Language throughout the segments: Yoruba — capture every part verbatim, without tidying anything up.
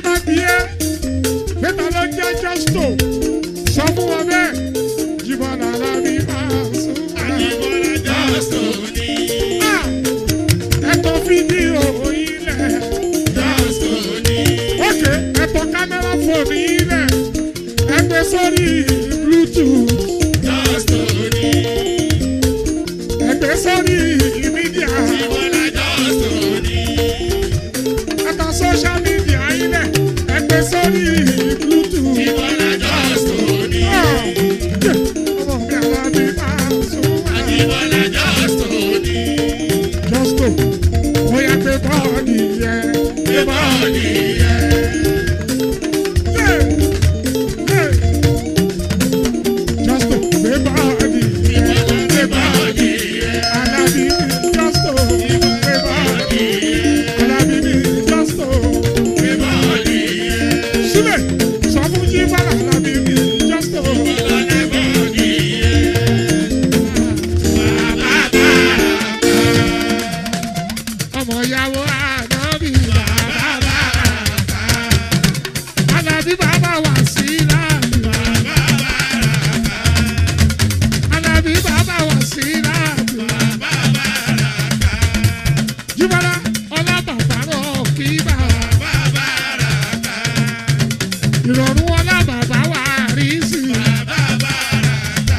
máa bí ẹ́ mẹ́ta ló jẹ́ justo sọ fún wọn bẹ́ẹ̀ Jíbọ́lá Alábí Pasuma. Jíbọ́lá justo ni. ẹ̀tọ́ fídíò ilẹ̀ justo ni. ok ẹ̀tọ́ kámẹ́rà fóònù ilẹ̀ ẹgbẹ́ sórí bluetooth justo ni. ẹgbẹ́ sórí mídíà Jíbọ́lá justo ni. ẹ̀tọ́ social media ilẹ̀ ẹgbẹ́ sórí bluetooth Jíbọ́lá justo ni. ọmọ mi Alábí Pasuma. Jíbọ́lá justo ni. justo bóyá pé bọ́ọ̀lì yẹ pé bọ́ọ̀lì yẹ. justo pé bọ́ọ̀lì yẹ pé bọ́ọ̀lì yẹ. Alábí justo pé bọ́ọ̀lì yẹ. Alábí justo pé bọ́ọ̀lì yẹ. sílẹ̀ sọ fún Jíbọ́lá Alábí justo pé bọ́ọ̀lì yẹ. ọmọ ìyàwó Ànábì bàbá bàbá Alábí bàbá wà sí láàbì bàbá bàbá Alábí bàbá wà sí láàbì bàbá bàbá Jíbọ́lá ọlá bàbá rọ̀ kí bàbá bàbá ìrọ̀rùn ọlá bàbá wà rí sí bàbá bàbá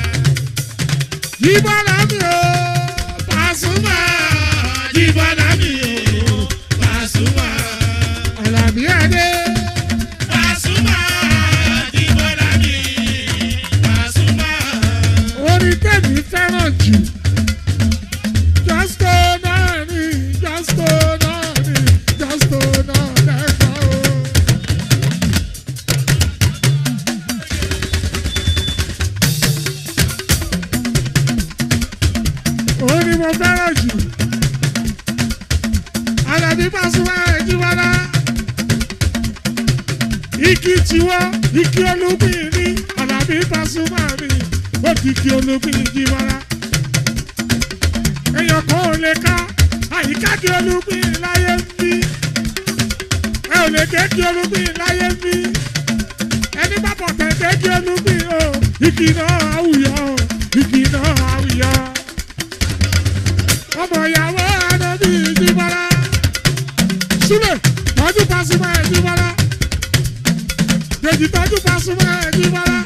Jíbọ́lá mi ò Pasuma. Jíbọ́lá mi ò Pasuma. Alábí adé Pasuma. Jíbọ́lá mi Pasuma. orin tẹ̀mí fẹ́ràn jù justo náà ni justo náà ni justo náà lẹ́kọ̀ọ́. orin mo fẹ́ràn jù. Alábí Pasuma Jíbọ́lá igi tiwọ́ igi olúgbìn ní Alábí Pasuma mi ó ti igi olúgbìn Jíbọ́lá èèyàn kan ò lè ká àyíká di olúgbìn láyé ń bí ẹ ò lè dé di olúgbìn láyé ń bí ẹni bá bọ̀ tẹ̀tẹ̀ di olúgbìn o igi náà àwùyọ igi náà àwùyọ ọmọ ìyàwó Ànábì Jíbọ́lá. Súlẹ̀ tọ́jú Pasuma Jíbọ́lá. Dèjì tọ́jú Pasuma Jíbọ́lá.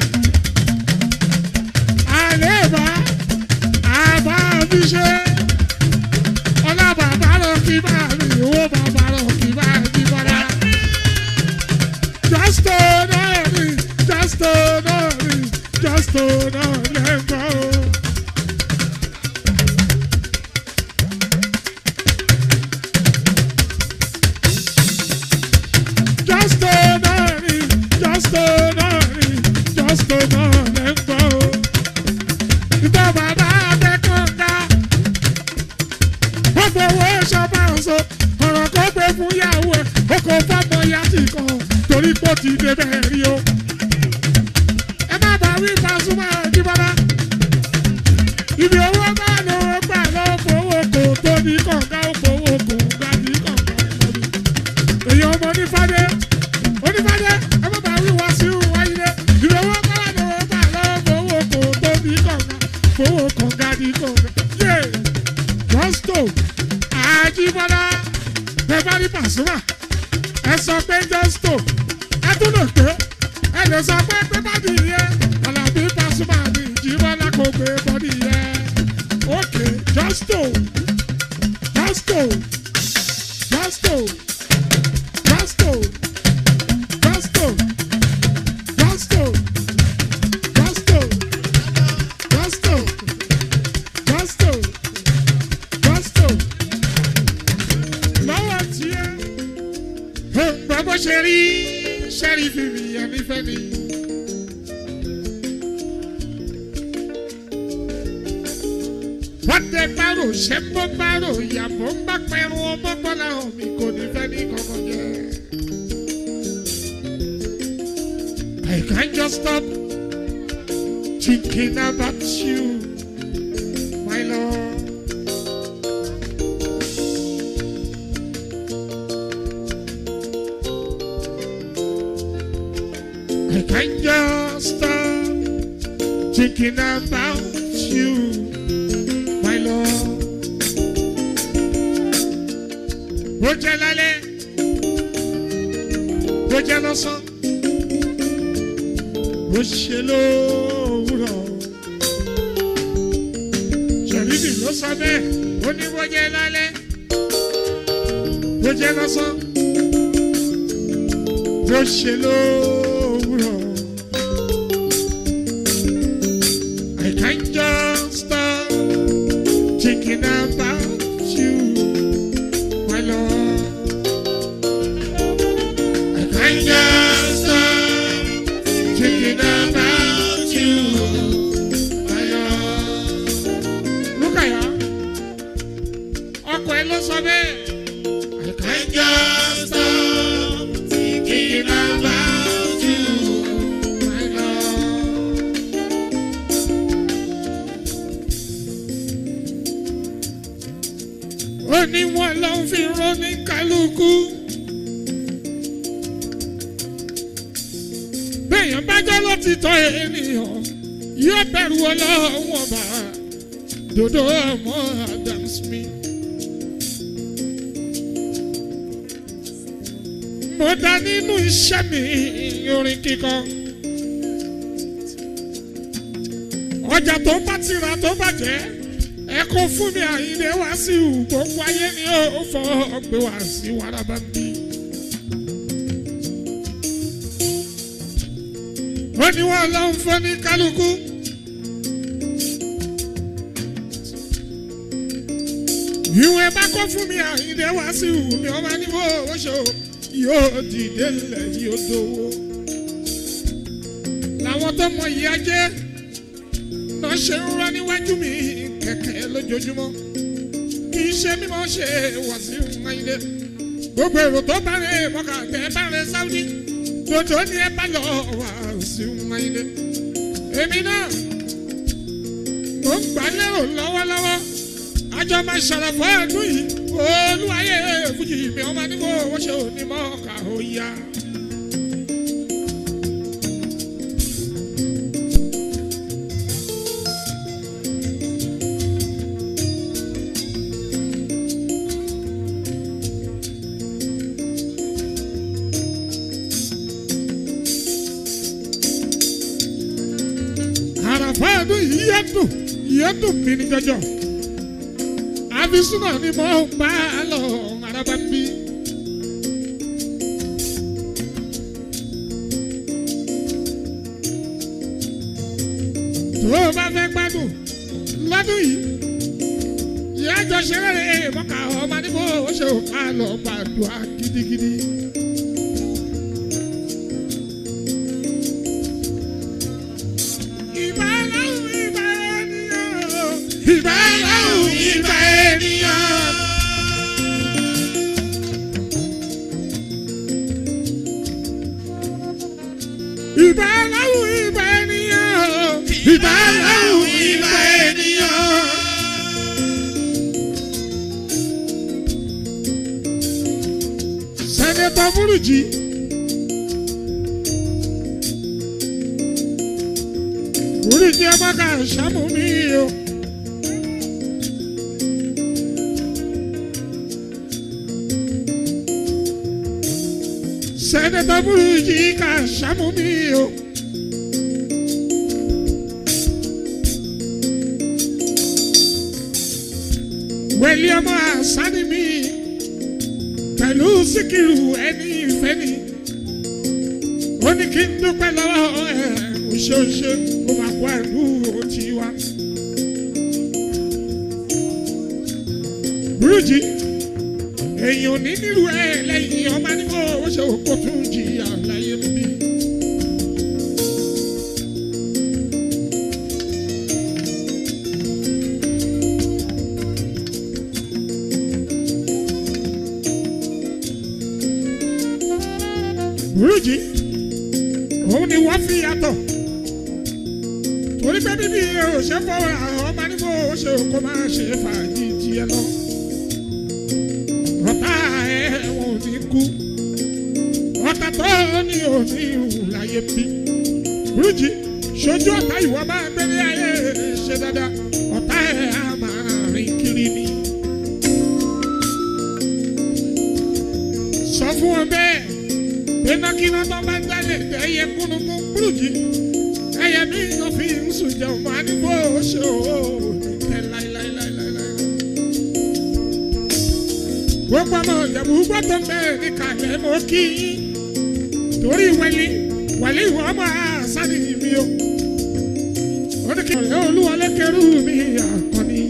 Àlébà àbá mi ṣe. Ọlá bàbá rọ̀ kí bá mi owó bàbá rọ̀ kí bá Jíbọ́lá. Justo náà ni justo náà ni justo náà lẹ́gbọ̀ọ́. Justo náà ni justo náà ni justo náà lẹ́gbọ̀ọ́. ìtọ́ bàbá akẹ́kọ̀ọ́ta ó fowó ṣọba ọ̀ṣọ́ ọ̀rọ̀ kó gbé fún yàwó ẹ̀ ó kò fọ́mọ ya sí kan torí pé ó ti débẹ̀ rí o. ẹ má bàa wí Pasuma Jíbọ́lá. ibi owó bá lówó gbà lọ́wọ́ fowó kò tó ní kànga ó fowó kò gbà ní kànga ìmọ̀bí. èyí ọmọ onífádé onífádé ẹ má bàa wí wá sí wáyé. ibi owó bá lówó gbà lọ́wọ́ fowó kò tó ní kànga fowó kànga ní kànga. yé justo Àjíbọ́lá bẹ́ẹ̀ bá rí Pasuma ẹ sọ pé justo ẹ tún lè pé ẹ lè sọ pé pé bá di yẹ Alábí Pasuma ní Jíbọ́lá kò gbé bọ́dí yẹ. ok justo justo justo justo justo justo justo justo justo justo lọ́wọ́ tiẹ̀ gbogbo ṣe rí ṣẹ́rí fìfì ẹni fẹ́ ni. wọ́n tẹ bárò ṣé ń bọ́ bárò ìyàbọ̀ ń bá pẹ̀rù ọmọ bọ́lá hàn mi kò ní fẹ́ ní kankan jẹ́. I can't just stop thinking about you, my love. I can't just stop thinking about you, my love. Bó jẹ́ lálẹ́, bó jẹ́ lọ́sàn, bó ṣe lówùrọ̀. Ṣèlérí ló sọ bẹ́ẹ̀, ó ní bó jẹ́ lálẹ́, bó jẹ́ lọ́sàn, bó ṣe lówùrọ̀. I can't just stop thinking about you, my love. I can't just stop thinking about you, my love. Look at ya. Ọkọ ẹ ló sọ bẹ́ẹ̀. I can't just stop thinking about you, my love. Ó ní wọn lọ fi rán ní kálukú. Béèyàn bá jẹ́ lótìtọ́ ènìyàn yóò bẹ̀rù Ọlọ́run ọba. Dòdò ọmọ Adams mi. Mo dá nínú iṣẹ́ mi orin kíkọ. Ọjà tó bá ti rà tó bàjẹ́ ẹ kó fún mi Àyìndé wá sí gbogbo ayé ni ó fọ́ gbé wá sí wàràbà bí. Ó ní wọ́n lọ ń fọ́ ní kálukú. Ìwé bá kó fún mi Àyìndé wá sí mi ọba ní bó o ṣe o yóò dìde lẹ̀ yóò dowó. Làwọn tó mọ ìyá jẹ́ náà ṣe ń rán níwájú mi kẹ̀kẹ́ lójoojúmọ́. Kì í ṣe mímọ́ ṣe Wàsíù Àyìndé. Gbogbo èrò tó bá rẹ̀ mọ́kà tẹ́ bá rẹ̀ Sáúdí. Dòdò ni ẹ bá lọ Wàsíù Àyìndé. Èmi náà mo ń gbà lérò lọ́wọ́lọ́wọ́. Àjọ máa ṣàràfọ́ ẹ̀dùn yìí. Olúwayé Fújì mi ọmọ níbo wọ́n ṣe òní mọ́ọ̀ká ó yá. Àràfọ́ ẹ̀dùn yìí yẹ́ dùn yẹ́ dùn mí ní jọjọ. Àbísúnà ni mo ń bá a lọ Àràbà bí. Tó o bá fẹ́ gbádùn lọ́dún yìí, ìyá àjọ ṣeré mọ́kà ọmọ níbo ó ṣe òkà lọ gbàdúrà gidigidi. Ìbá láwùn ìbá ènìyàn, ìbá láwùn ìbá ènìyàn. Ìbá láwùn ìbá ènìyàn, ìbá láwùn ìbá ènìyàn. Sẹ́nẹ̀tọ̀ Búrújì. Búrújì ẹ má kà ṣàmù mí o. Sẹ́nẹ̀tọ̀ Búrújì kà ṣàmù mí o. Wẹ̀lí ọmọ àṣàní mi pẹ̀lú Síkírù ẹni ìfẹ́ ni. Ó ní kí n dúpẹ́ lọ́wọ́ ẹ̀ òṣèṣe kó máa kó ẹ̀rú òtí wa. Búrújì èèyàn ní nílùú ẹ̀ lẹ́yìn ọmọ nígbà ó ṣe òkú tún jìyà láyé mi. Búrújì òun ni wọ́n fi yàtọ̀ torí pé bíbí òṣè fọwọ́ àwọn ọmọ nígbà ó ṣe òkú máa ṣe fàájì tiẹ̀ lọ. Ọ̀tá ẹ̀ wọ́n ò ní kú ọ̀tá tó ní òní ìhùn láyé. ayé bí. Burújí ṣojú ọ̀tá ìwọ máa ń gbélé ayé ṣe dáadáa ọ̀tá ẹ̀ á máa rìn kiri ni. Sọ fún wọn bẹ́ẹ̀ pé mákínà tó bá ń dálé ẹyẹ kúnnukún Burújí ẹyẹ mi ló fi ń sùn jẹun máa ní bó ṣe o ẹ láíláíláíláí. Gbogbo ọmọ ìjẹ̀bú gbọ́dọ̀ bẹ́ẹ̀ ní kàlẹ́ mọ́ kí yín torí wẹ̀lí wẹ̀lí ìwọ ọmọ àṣà ni mi o. Ó ní kí ọ̀rẹ́ olúwọlé kẹrù mi àkọ́ni.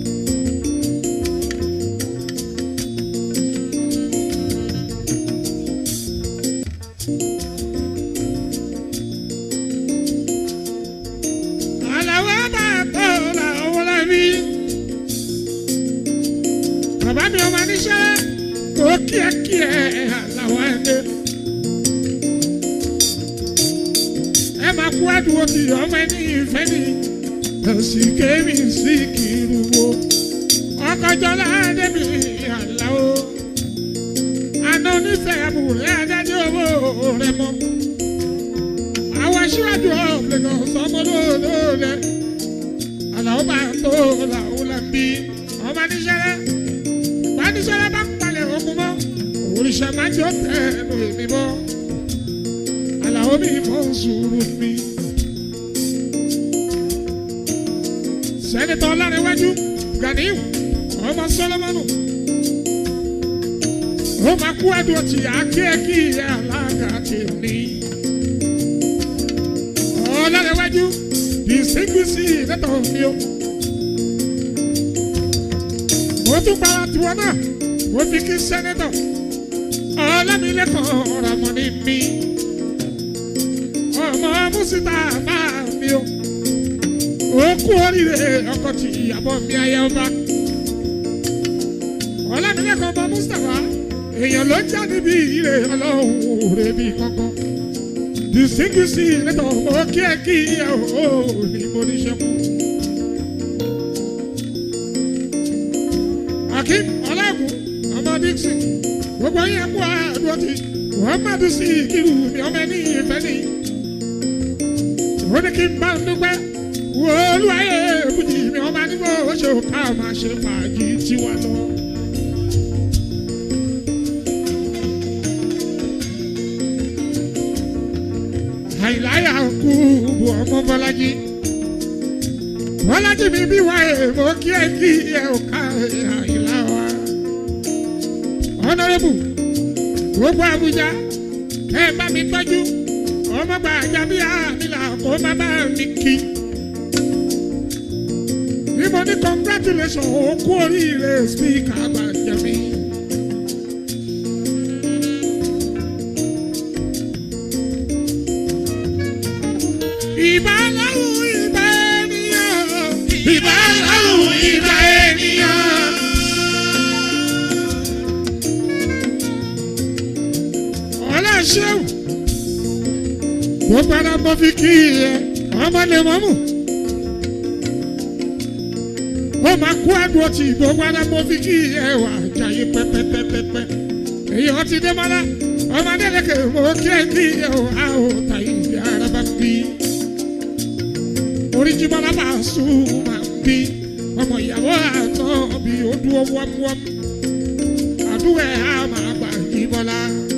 Àlàwọ̀ bá tó làwọn lábí. Bàbá mi ọmọ níṣẹ́ kò kíákíá àlàwọ̀ ẹ̀dẹ́. Ẹ máa kú àdúgbò tí ọmọ ẹni ìfẹ́ ni. Ẹ̀sìn kéwì sí kiri wo. Ọkọ̀jọ́lá débi àlàó. Àná onífẹ̀ẹ́ àbúrẹ́ adájọ́ owó rẹ̀ mọ́. Àwọn aṣíwájú ọ̀pẹ̀lẹ̀ sọmọlóòlóòlẹ̀. Àlàó bá tó làwọn làbí. Ọmọ níṣẹ́lẹ̀. Bá níṣẹ́lẹ̀ bá ń palẹ̀ ogun mọ́. Òrìṣà máa jọ tẹ̀nu èmi mọ́. Àlàó mi mọ̀ ń sùúrù mi. Sẹ́nitọ̀ Ọlárẹ̀wájú Ganiu ọmọ Sọlọ́mọ́nù. Ó máa kú àdúrà tí akéèkì alága ti ní. Ọlárẹ̀wájú ìsígbìsì nẹ́tọ̀ mi o. Mo tún para tiwọn náà, mo fi kí sẹ́nitọ̀ Ọlámilékan Ramoni mi. Ọmọ Mùsítà bá mi o. Ó kú oríire ọkọ tí ìyàbọ̀ mi ayé ọba. Ọlámilékan ọmọ Mustapha èèyàn ló jáde bí ire ọlọ́run rẹ̀ bí kankan. Distinguished nítọ̀ ó kí ẹ kí ẹ ò ní mo ní ṣẹ́kù. Akeem Ọlágùn ọmọ Dixon gbogbo yẹn kú àdúrà tí wọ́n má dùn sí ìkírù mi ọmọ ẹni ìfẹ́ ni. Ó ní kí n bá ń dúpẹ́. Olúwayé fújì mi ọba nígbà ó ṣe ká máa ṣe fàájì tiwa lọ. Àìláyà kú bu ọmọ Bọ́lájí. Bọ́lájí mi bí wáyé mo kí ẹ kí ẹ ò ká àìlá wa. Honorable gbogbo Àbújá kẹ́ ẹ bá mi tọ́jú ọmọ gbàjà bí àmì là kó má bá mi kí. Mo ní congratulations ó kú oríire speaker àgbàjẹ mi. Ìbà láwùn ìbà ènìyàn. Ìbà láwùn ìbà ènìyàn. Ọlọ́ṣẹ́wù mo padà mọ́ fi kí ẹ ọmọdé mọ́mú. Ó máa kú àdúrà tí gbogbo ara mo fi kí ẹwà jayé pẹ́pẹ́pẹ́pẹ́. Èyí ọtí dé mọ́lá ọmọdé lẹ́kẹ̀ mo kí ẹ kí ẹwà àwòtá ìdí ara bá ń bí. Oríjì mọ́lá bá sùn máa ń bí. Ọmọ ìyàwó àná bí ó dúró wọ́mwọ́m. Àdúrà ẹ̀ á máa gbà yí mọ́lá.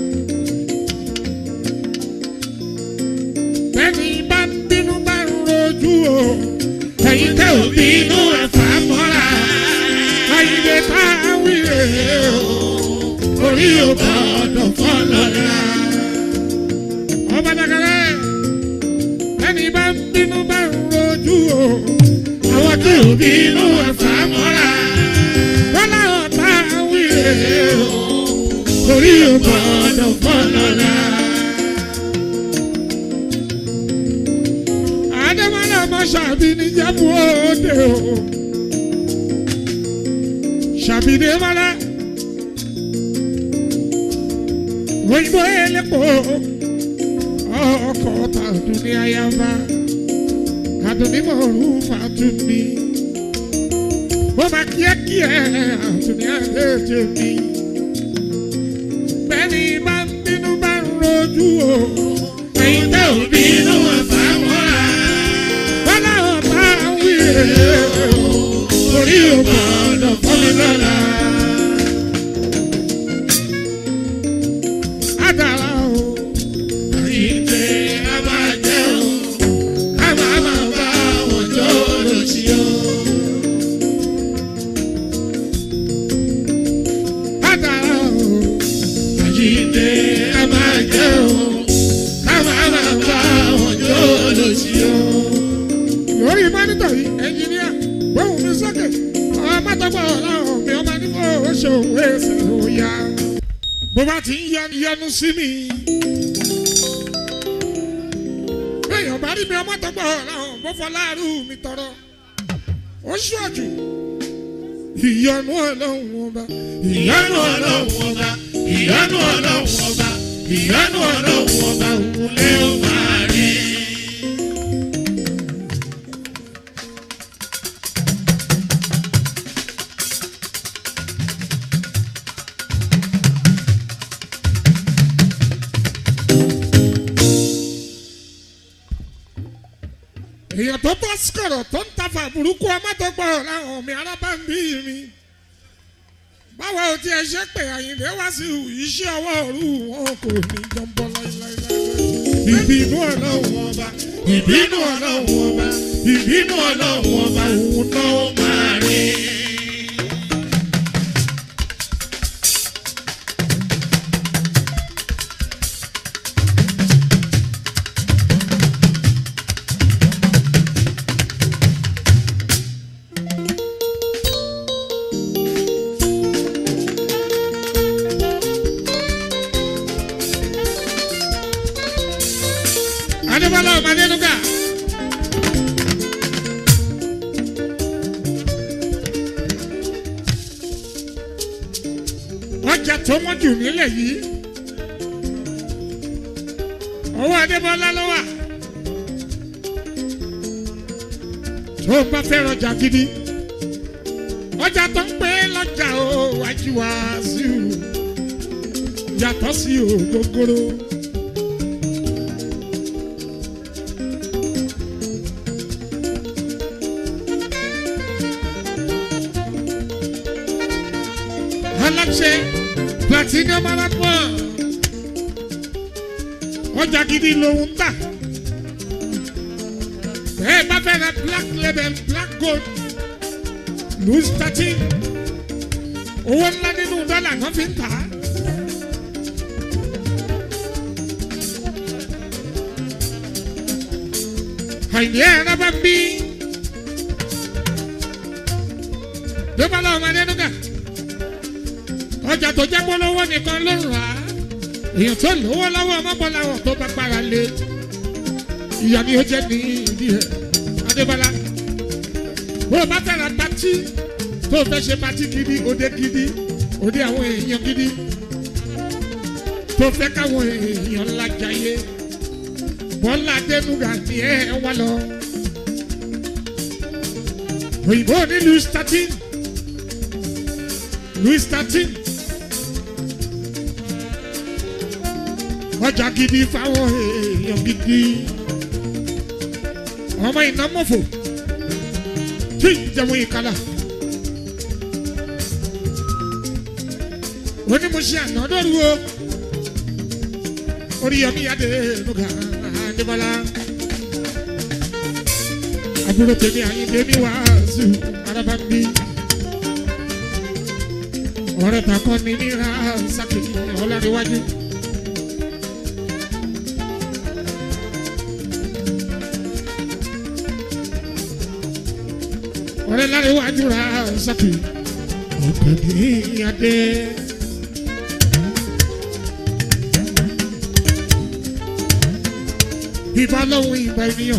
Bẹ́ẹ̀ni bá ń bínú bá ń rojú o. Ẹ̀yin tẹ́ ò bínú ẹ̀fà mọ́ra. Ayíde ká wíre o. Orí ò gbọ́dọ̀ fọ́ lọ́la. Ọba dàgẹ́rẹ́. Ẹni bá ń bínú bá ń rojú o. Àwọn tẹ́ ò bínú ẹ̀fà mọ́ra. Wọ́n láwọn tá wíre o. Orí ò gbọ́dọ̀ fọ́ lọ́la. Ọmọ ṣàbí ní jẹ́bú òde o. Ṣàbí ní mọ́lá. Òyìnbó elépo. Ọkọ̀ tàdún ní ayaba. Àdùnní mọ̀ọ́rù fàtún mi. Mo máa kí ẹ kí ẹ àdùnní àdéjé mi. Bẹ́ẹ̀ni bá ń bínú bá ń rojú o. Ẹ̀yin tẹ́ òbí inú ọ̀fà mọ́ra. wọ́n láwọn bá wí orí ògbà ọ̀dọ̀ fún mi lọ́la. Adara o, Àyíǹde a máa jẹ́ o, ká máa máa bá wọn jọ lọ́sí o. adara o, Àyíǹde a máa jẹ́ o, ká máa máa bá wọn jọ lọ́sí o. lórí mọ́nítọ̀ yìí ẹnjìníà gbóhùn mi sókè ọmọ tọ́gbọ̀ ọ̀làwọ̀ mi ọmọ nígbà oṣù ẹsẹ̀ ló yá. bó bá ti ń yanu yanu sí mi èèyàn bá rí mi ọmọ tọ́gbọ̀ ọ̀làwọ̀ bó fọláàrú mi tọrọ ó ṣọ́ọ̀jù ìyanu ọlọ́run ọba Ìyanu Ọlọ́run ọba, ìyanu Ọlọ́run ọba, ìyanu Ọlọ́run ọba òun lé ó máa rí. èèyàn tó bọ́ sọ̀rọ̀ tó ń tafa burúkú ọmọ tó gbọ́ ọ̀làwọ̀ mi arábàmbí mi báwo ti ẹ ṣe pé Àyìndé wá sí iṣẹ́ ọwọ́ òru wọn kò ní jọ̀ǹbọ̀ láíláíláí. ìbínú ọlọ́run ọba Ìbínú Ọlọ́run ọba, ìbínú Ọlọ́run ọba òun náà ó máa rí. adébọ́lá ọmọdénúgà ọjà tó wọ́n jù nílẹ̀ yìí ọwọ́ adébọ́lá ló wà tó bá fẹ́ rọjà gidi ọjà tó ń pè é lọ́jà ó wájú wá sí o yàtọ̀ sí ògógóró. aláṣẹ platinum marathon ọjà gidi lòun tà bẹ́ẹ̀ bá fẹ́ ra black label black gold louis thirteen owó ńlá nínú dọ́là kan fi ń tà á. Àyìndé Arábàmbí ló bá lọ́wọ́ Adénúgà ọjà tó jẹ́ polówó nìkan ló ń rà á èèyàn tó lówó lọ́wọ́ ọmọbọ̀láwọ̀ tó bá para lé ìyá ni ó jẹ́ ní ìdí ẹ̀ Adébọ́lá bó o bá fẹ́ ra pátí tó fẹ́ ṣe pátí gidi òde gidi òde àwọn èèyàn gidi tó fẹ́ káwọn èèyàn ńlá jayé Bọ́lá Adénúgà ni ẹ wá lọ òyìnbó ní louis thirteen louis thirteen ọjà gidi fáwọn èèyàn gidi ọmọ ìnámọ̀fò tí ìjẹun ìkàlà onímọ̀ṣẹ́ ànádọ́rù o Oríyọmí Adénúgà Adébọ́lá àbúrò tèmi Àyìndé mi Wàásù Arábàmbí ọ̀rẹ́ takọ́ ni ní Rasaki Ọlárẹ̀wájú. ọ̀rẹ́ Lárẹ̀wájú Rasaki ọ̀gbẹ́ni Adé. ìbá lọ́hùn ìgbà ènìyàn.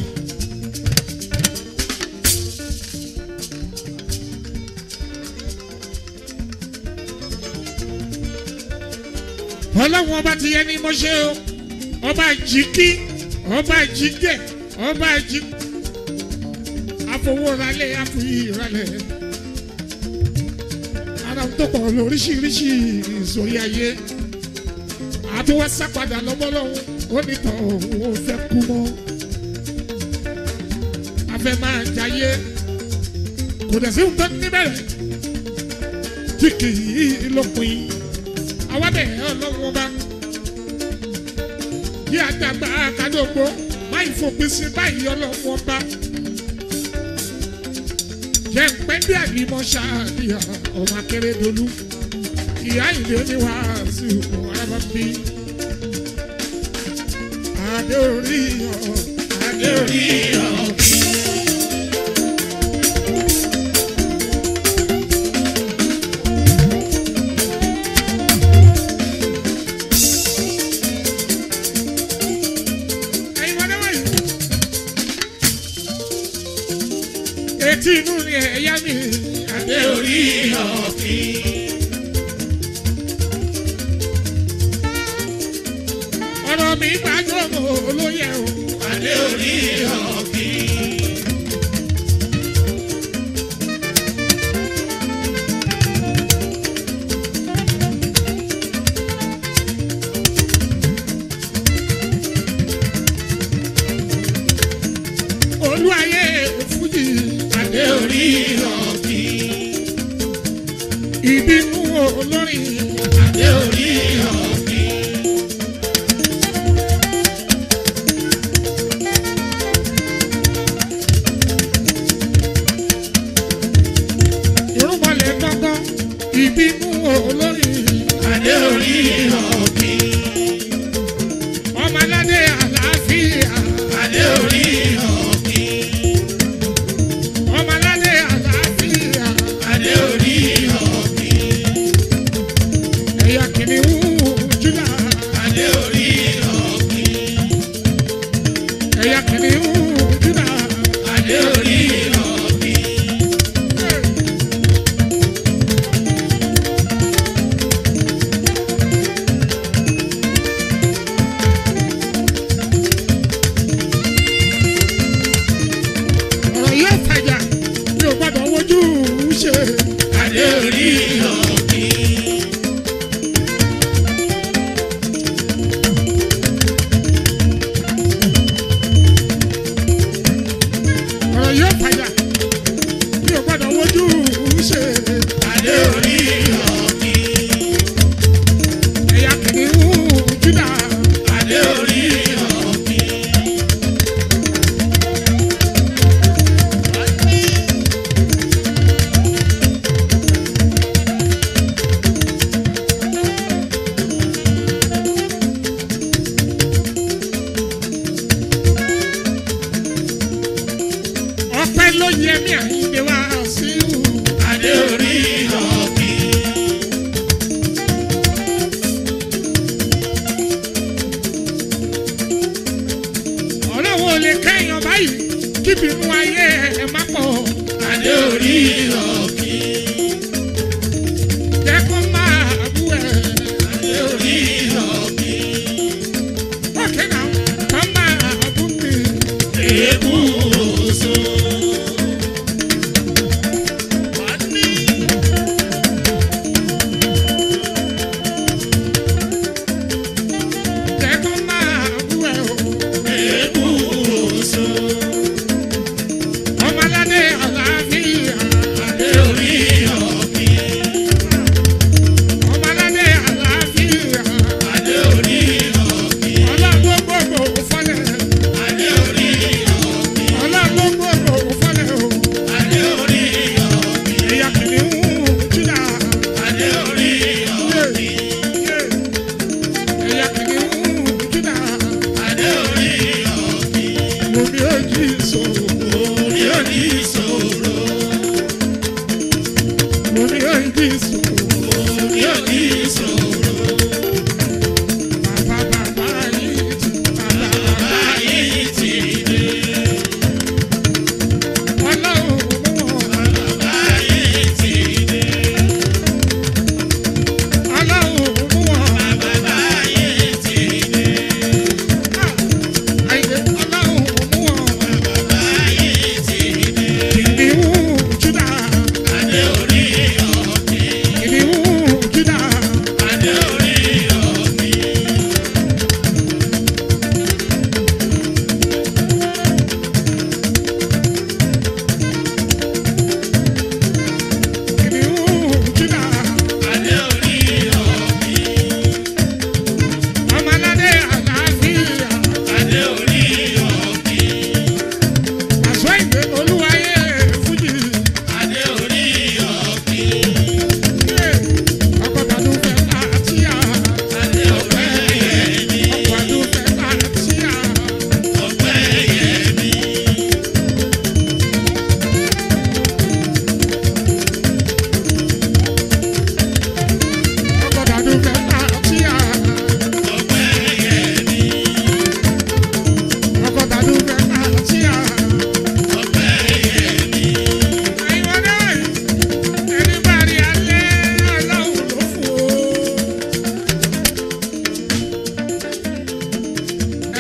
ọlọ́run ọba ti yẹ ní mọ́ṣẹ́ o ọba jíkí ọba jígẹ̀ ọba jí afowóralẹ̀ àfúyíralẹ̀ ara tó pọ̀ lóríṣiríṣi ìsòrí ayé tí wọ́n sá padà lọ́mọ́ lọ́hùn ó ní tán òun ò fẹ́ kú mọ́. afẹ́ máa jayé kò dẹ̀ sí nǹkan níbẹ̀rẹ̀ tí kì í lópin. àwa bẹ̀ ọlọ́run ọba yí àdàgbà kádógbó máa fòpin sí báyìí ọlọ́run ọba. jẹ́ pẹ́ bí àgbìmọ̀ ṣáàdìyà ọmọ Akérédolú ìyá ìdè ní wàásù ọ̀rọ̀ bí. adé orí ọ̀ adé orí ọ̀ bí. etí inú ni ẹ̀yà mi adé orí ọ̀kìn. ọ̀rọ̀ mi gbàjọ́ mọ́ olóyè o adé orí ọ̀kìn. olúwayé fújì adé orí ọ̀kìn. ìbínú olórin adé orí ọ̀kìn. irúnmọlẹ̀ gbọ́ngàn ìbínú olórin adé orí ọ̀kìn. ọmọ aládé àlàáfíà adé orí ọ̀kìn. ọmọ aládé àlàáfíà adé orí ọ̀kìn. ẹ̀yà kìnìún Júdà adé orí ọ̀kìn. ẹ̀yà kìnìún Júdà adé orí ọ̀kìn. ọ̀rọ̀ yóò fàjà mi ò gbọ́dọ̀ wojú ṣe adé orí ọ̀kìn. ọ̀rọ̀ yóò fàjà mi ò gbọ́dọ̀ wojú ṣe adé orí ọ̀kìn. ẹ̀yà kìnìún Júdà adé orí ọ̀kìn. ọpẹ́ ló yẹ mí Àyìndé wá sí i adé orí ọ̀kìn. ọlọ́wọ́ lè kẹ́yàn báyìí kíbi inú ayé ẹ̀ má pọ̀ adé orí ọ̀kìn. jẹ́ kó máa bú ẹ̀ adé orí ọ̀kìn. ọ̀kẹ́ náà kó máa bú mi èébú oṣù. jẹ́ kó máa bú ẹ̀ o èébú oṣù. ọmọ aládé àlàáfíà adé orí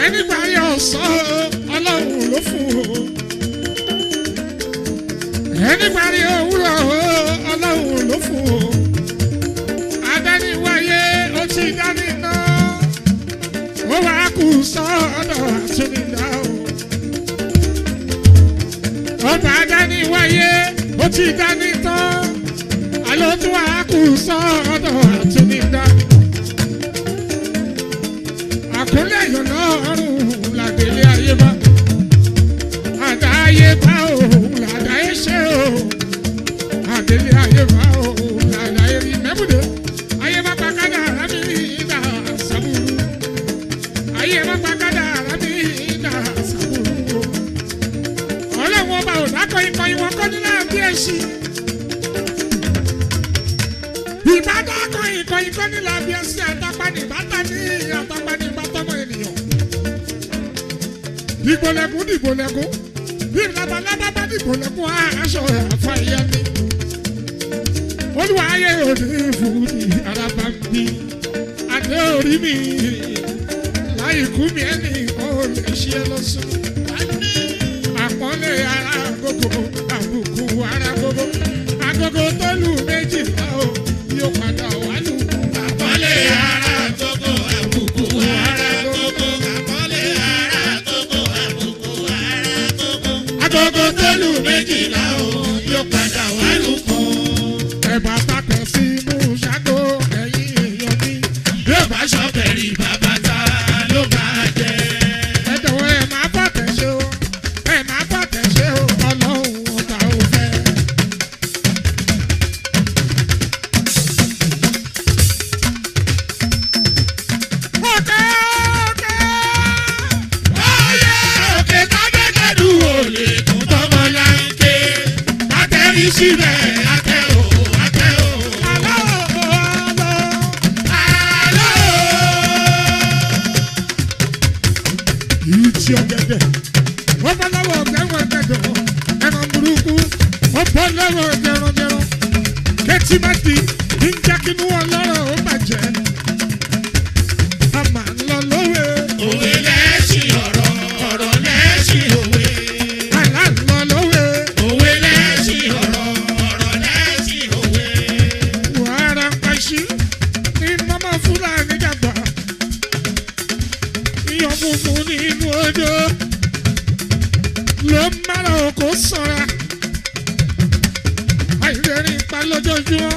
ẹni parí ọ̀sán ọlọ́run ló fún o ẹni parí òwúrọ̀ ọlọ́run ló fún o adániwáyé ó ti dání náà ó wá kù sọ́dọ̀ àtúndà o ọba adániwáyé ó ti dání tán àlọ́ tó wá kù sọ́dọ̀ àtúndà àkúnlẹ̀ yọ̀nà ọ̀run làdélé ayé bá àdáyé bá òun làdáyé ṣe o àdélé ayé bá òun làdáyé rí mẹ́bùdé ayé má pa kádà rámi ìdá sàbúrú ayé má pa kádà rámi ìdá sàbúrú o ọlọ́run ọba ò dákọ̀ ikọ̀ ìwọ̀n kọ́ ní náà bí èsì ìbádọ́kọ̀ ikọ̀ ikọ̀ ní làbí èsì àtọ́pá ní ìbátá ní àtọ́pá ní ìbátọ́mọ ènìyàn dìgbòlẹ́kùn dìgbòlẹ́kùn bí labalábá bá dìgbòlẹ́kùn aṣọ àfa ìyá mi olúwa ayé òní fúdi araba ń bí adé orí mi láì kú mi ẹnì kan ò lè ṣe lọ́sùn àpọ́nlé ara gbogbo àbùkù ara gbogbo agogo tó lù méjìlá o yóò padà wá lù àpọ́nlé ara gbogbo àbùkù ara gbogbo àpọ́nlé ara gbogbo àbùkù ara gbogbo agogo tó lù méjìlá o yóò padà wá lù kan ẹ̀bà pàtẹ́ sínú ṣáko ẹ̀yìn èèyàn mi yóò bá ṣọ́bẹ̀rì bàbá ta ló bá jẹ́ ẹ̀dọ̀wọ̀ ẹ̀ máa bọ̀tẹ̀ ṣe o ẹ̀ máa bọ̀tẹ̀ ṣe o ọlọ́run ọ̀tá ò fẹ́. òkè òkè oyè òkè tábẹ́kẹ́dù olè kún tọmọ láńké látẹ̀rí síbẹ̀ àtẹ̀ o àtẹ̀ o. àlọ́ àlọ́ àlọ́. ìtì ọ̀gẹ̀dẹ̀ wọ́n bá lọ́wọ́ ọ̀gẹ̀wọ̀n ọ̀gẹ̀dẹ̀ ẹ̀rọ burúkú wọ́n bọ́ lọ́wọ́ jẹranjẹran kẹ́tí má di ní jákínú ọlọ́rọ̀ ó bàjẹ́ a máa ń lọ lówe. òwe lẹ́sìn ọ̀rọ̀ ọ̀rọ̀ lẹ́sìn òwe. àlá ń lọ lówe. òwe lẹ́sìn ọ̀rọ̀ ọ̀rọ̀ lẹ́sìn òwe. wàhálà ń paṣí ní mọ́mọ́ fúlàní dàgbà iyọ̀ funfun nínú odò ló ń mára oko sọ̀ra àìrẹ́rìn pa lójoojúmọ́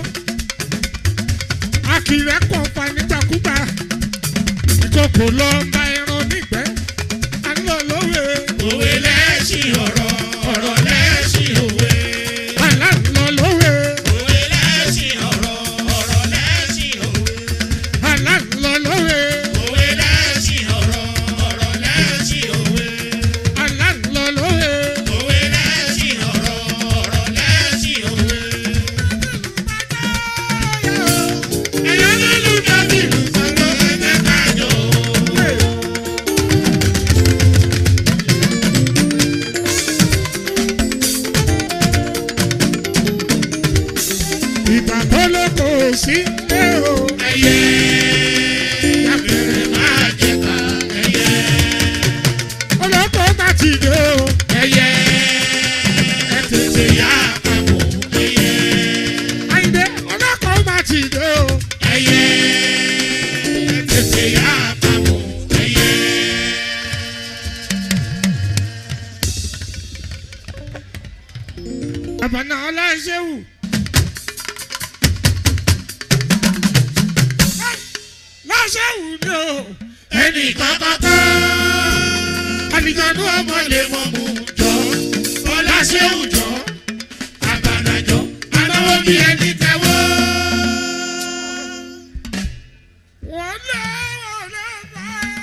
akìrẹ́ kàn pa nígbàkúgbà ìkòkò lọ ń bá ẹran nígbẹ́ à ń lọ lówe. òwe lẹ́sìn ọ̀rọ̀ ọ̀rọ̀ lẹ́sìn òwe. àlá ń lọ lówe. òwe lẹ́sìn ọ̀rọ̀ ọ̀rọ̀ lẹ́sìn òwe. àlá ń lọ lówe. òwe lẹ́sìn ọ̀rọ̀ ọ̀rọ̀ lẹ́sìn òwe. àlá ń lọ lówe. òwe lẹ́sìn ọ̀rọ̀ ọ̀rọ̀ lẹ́sìn òwe. ẹ̀yọ́ nínú dábìlì sọ̀rọ̀ ẹ̀jẹ̀ kájọ. ìgbà tó ló kò sí lé o. ẹyẹ yàgbẹ̀rẹ̀ máa jẹ ká ẹyẹ. olóko má ti dé o. ẹyẹ ẹ tètè yá àpapọ̀ ẹyẹ. àyìnbé olóko má ti dé o. ẹyẹ ẹ tètè yá àpapọ̀ ẹyẹ. àbànà ọláṣẹ́wù. láṣẹ́wù ni o. ẹnì kankan àlìjánu ọmọ lè mọ mú jọ ọláṣẹ́wù jọ àbànàjọ anáwó bí ẹni tẹ́wọ́. wọ́n lé wọ́n lé bá.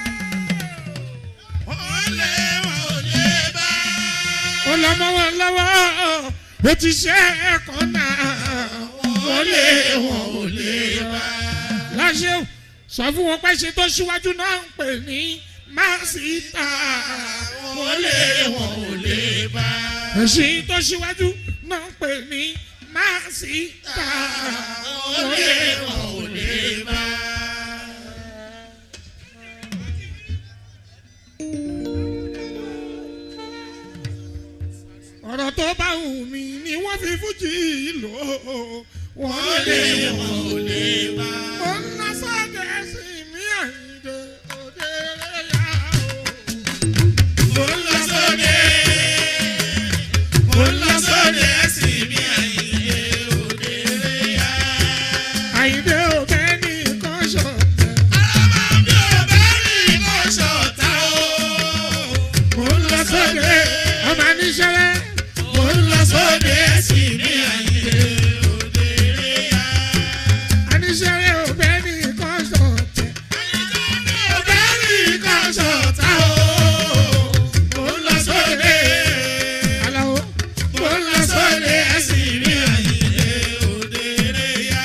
wọ́n lé wọ́n lé bá. ó lọ mọ́ wọn lọ́wọ́ ó ti ṣe ẹ̀kọ́ náà wọ́n lé wọ́n lé bá. láṣẹ́wù sọ fún wọn pé ṣe tó ṣíwájú náà ń pè ní máṣíta wọlé wọn ò lè bá. ẹ̀sìn tó ṣíwájú náà ń pè ní máṣíta wọlé wọn ò lè bá. ọ̀rọ̀ tó bá wù mí ni wọ́n fi fújì lò ó. wọ́n lè wọ́n ò lè bá. ó ń lọ sọ́dẹ̀ sí mi Àyìndé òde yá o. ó ń lọ sọ́dẹ̀ ó ń lọ sọ́dẹ̀ sí mi Àyìndé òde yá. Àyìndé ò bẹ́ẹ̀ ní kan ṣọ̀tẹ̀. àràbà mi ò bẹ́ẹ̀ ní kan ṣọ̀tá o. ó ń lọ sọ́dẹ̀ ọmọ aníṣẹ́rẹ́. ó ń lọ sọ́dẹ̀ sí mi Àyìndé òde yá. aníṣẹ́rẹ́ ò bẹ́ẹ̀ ní kan ṣọ̀tẹ̀. ò bẹ́ẹ̀ ní kan ṣọ̀tá o. ó ń lọ sọ́dẹ̀. Àlàó ó ń lọ sọ́dẹ̀ sí mi Àyìndé òde yá.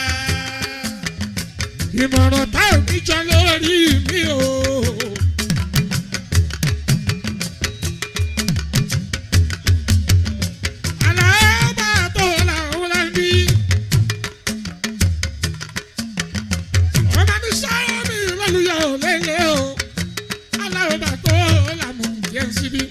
ìmọ̀ràn tá ò ní jọ lórí mi o. Àlàó máa tó làwọn lábí. ọmọ mi sáré mi lọ́lùyọ̀ lélẹ̀ o. Àlàó máa tó làmú yẹn síbí.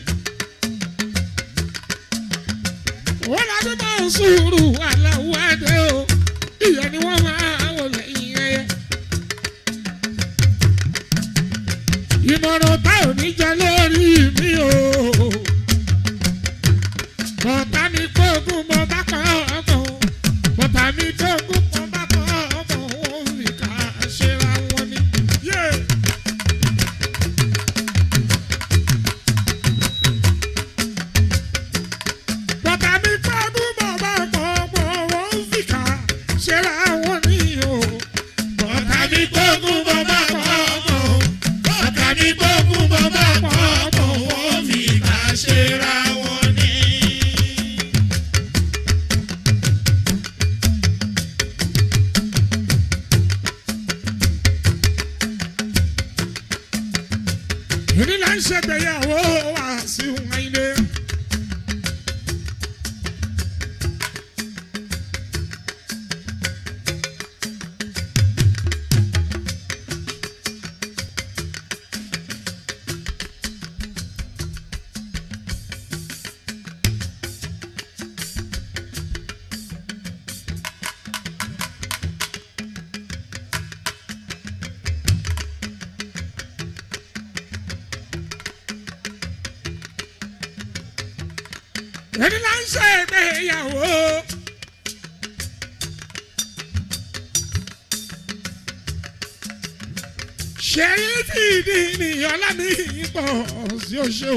wọ́n lábí máa ń sùúrù Àlàó adé o. ìyẹn ni wọ́n máa wọlé ìyẹn. ìmọ̀ràn tá ò ní jẹ lórí mi o. bọ̀tà mi gbógun mo bá kọ́ ọmọ. bọ̀tà mi gbógun mo bá kọ́ ọmọ. wọ́n fi ká ṣera wọn ni. bọ̀tà mi gbógun mo bá kọ́ ọmọ. wọ́n fi ká ṣera wọn ni o. bọ̀tà mi gbógun bọ́ bá pọ̀ ọmọ. bọ̀tà mi gbógun bọ́ bá pọ̀ ọmọ. wọ́n fi bá ṣera wọn ni. èmi là ń ṣègbéyàwó Wàsíù Àyìndé. èmi là ń ṣègbéyàwó. ṣèyí fìdí ni ọlá mi pọ̀ sí oṣù.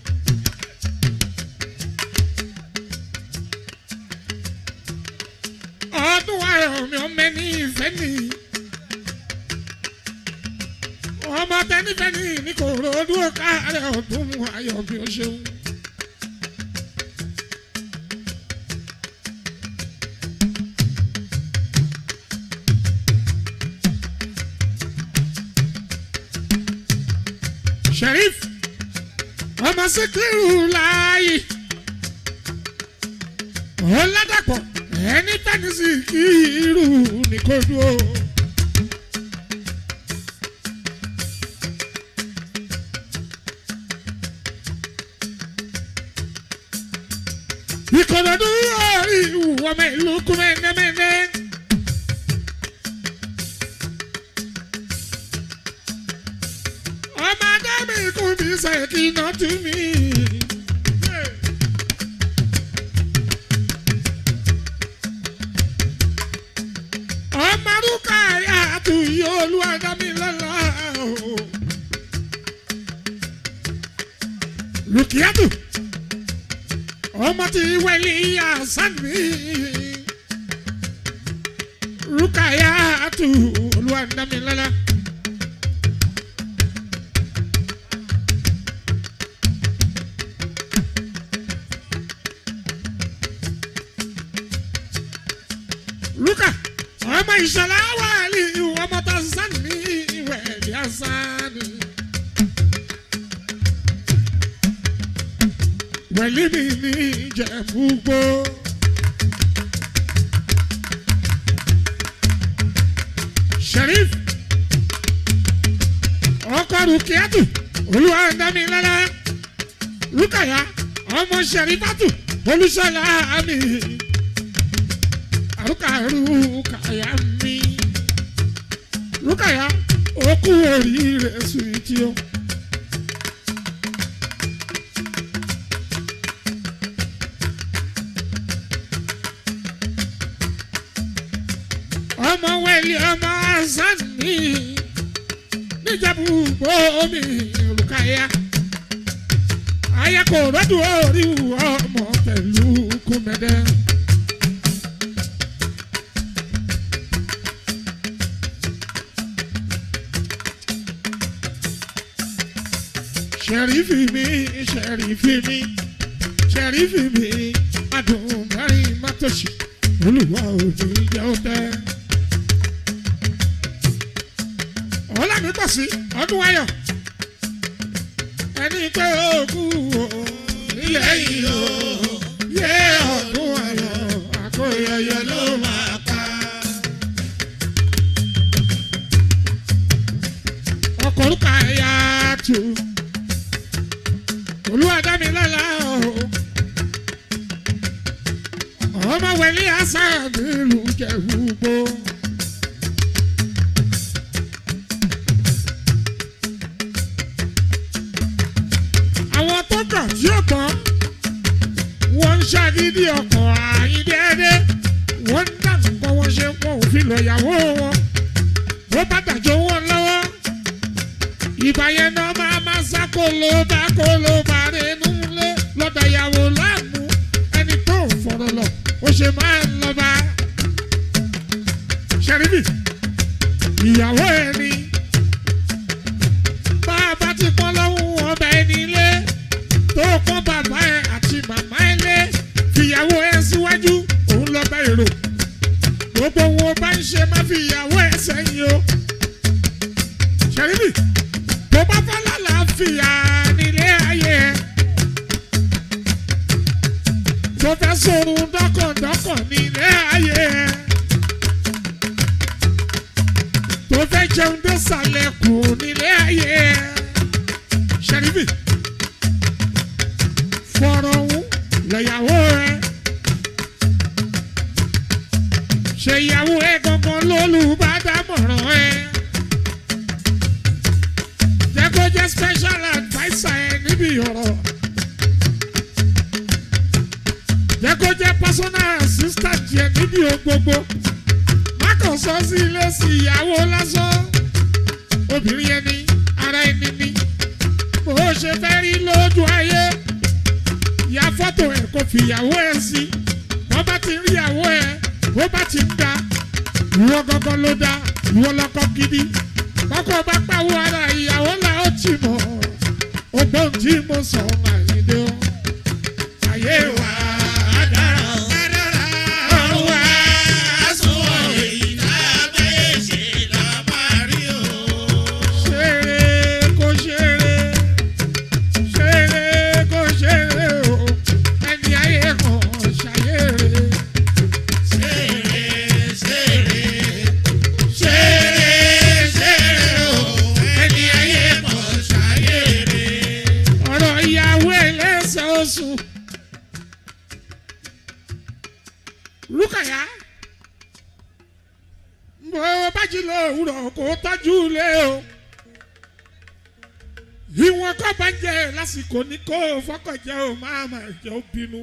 ọdún ayọ̀ mi ọmọ ẹni ìfẹ́ ni. ọmọ tẹnifẹ́ ni ní kò ròdú káàrẹ̀ ọdún ayọ̀ mi ò ṣeun. Sheriff ọmọ Síkírù láàyè Ọládàpọ̀ ẹni tani Síkírù ní kò dúró. Ìkòròdú orí ọmọ ìlú kú mẹ́nẹ́mẹ́nẹ́. ọmọ adámi kò bí sẹ́kì náà tún mí. ọmọ arúgbó àyà tó yọ olúwadámi lọ́la o. Rùkìyàtù ọmọ tí wẹ́lí àṣàn mi. Rùkàyàtù olúwadámi lọ́la. Luka, ọmọ ìṣẹ̀lẹ̀ wàlí ọmọ tó sani ìwẹ̀ bí a sani. Wẹ̀lí mi ní Ìjẹ̀bú-Igbó. Sheriff ọkọ Rùkìyàtù olúwa dami lọ́la Rúkàyà ọmọ Ṣẹ̀rífátù olùṣọ́lá mi àrùkà Rúkàyà mi Rúkàyà ó kú oríire sùwìtì o. ọmọ wẹ̀lì ọmọ Hasan mi níjàmbù gbòmí Rúkàyà ayako rọ́dù orí ọmọ pẹ̀lú kúmẹ́dẹ́. Ṣẹ̀rífì mi Ṣẹ̀rífì mi Ṣẹ̀rífì mi adùn mẹ́rin mọ́tòṣì olùwà òjò ìjẹ́ òtẹ́. ọ̀làmí pọ̀ sí ọdún ayọ̀ ẹni pé òkú o nílẹ̀ yìí o yé ọdún ayọ̀ àkóyọyọ ló máa pa. ọkọ̀ orúkọ ẹ̀yà tù olúwadámilọ́lá o ọmọ wẹ̀lí àṣà nílùú Jẹ̀bú-Igbó. àwọn tó kàn tí ó kàn wọ́n ń ṣàgídí ọkọ̀ àyíndéédé wọ́n ń dá nǹkan wọn ṣe pọ̀ òfin lọ́yàwó wọn bó bá dàjọ́ wọn lọ́wọ́ ìgbà yẹn náà máa máa sá kóló bá kóló bá nínú ilé lọ́dọ̀ ìyàwó láàmú ẹni tó fọ̀rọ̀ lọ ó ṣe máa ń lọ bá. Ṣẹ̀rífì ìyàwó ẹni bá a bá ti pọ́n lọ́hùn ọbẹ̀ ẹni lé tó pọ́n bàbá ẹ àti màmá ẹ lé fìyàwó ẹ síwájú òun lọ bá èrò gbogbo wọn bá ń ṣe má fi ìyàwó ẹ sẹ́yìn o. Ṣẹ̀rífì tó bá fẹ́ lálàáfíà nílé ayé ẹ tó fẹ́ sọ̀rọ̀ dọ́kàndọ́kàn nílé ayé ẹ tó fẹ́ jẹun dé sàlẹ̀ kù nílé ayé ẹ. Ṣẹ̀rífì fọ̀rọ̀ ọ̀hún lẹ̀yàwó ẹ ṣe ìyàwó ẹ gangan lólùbádámọ̀ràn ẹ jẹ́ kó jẹ́ special adviser ẹ níbi ọ̀rọ̀ jẹ́ kó jẹ́ personal assistant ẹ níbi gbogbo má kàn sọ sí ilé sí ìyàwó lásán obìnrin ẹni ara ẹni ni bó ṣe fẹ́ rí lójú ayé ya fọ́tò ẹ̀ kò fi ìyàwó ẹ̀ sí wọ́n bá ti rí ìyàwó ẹ̀ bó bá ti ń da ìwọ gangan ló da ìwọ lọ́kọ gidi kọ́kọ́ bá pàwọ́ ara ìyàwó là ó ti mọ̀ ọgbọ́n tí mo sọ àyíndé o ayé wa dára ọ̀run wa sọ̀rọ̀ èyí lábẹ́ ṣe là máa rí o. ṣeré kó ṣeré ṣeré kó ṣeré o ẹni ayé kan ṣàyèrè. ṣeré ṣeré ṣeré ṣeré o ẹni ayé kan ṣàyèrè. ọ̀rọ̀ ìyàwó ẹlẹ́sẹ̀ oṣù Rúkàyà mo bá jí lọ òwúrọ̀ kó tọ́jú lé o ìwọ̀n kọ́ bá ń jẹ lásìkò ní kó fọ́kàn jẹ́ o máa mà jẹ́ ó bínú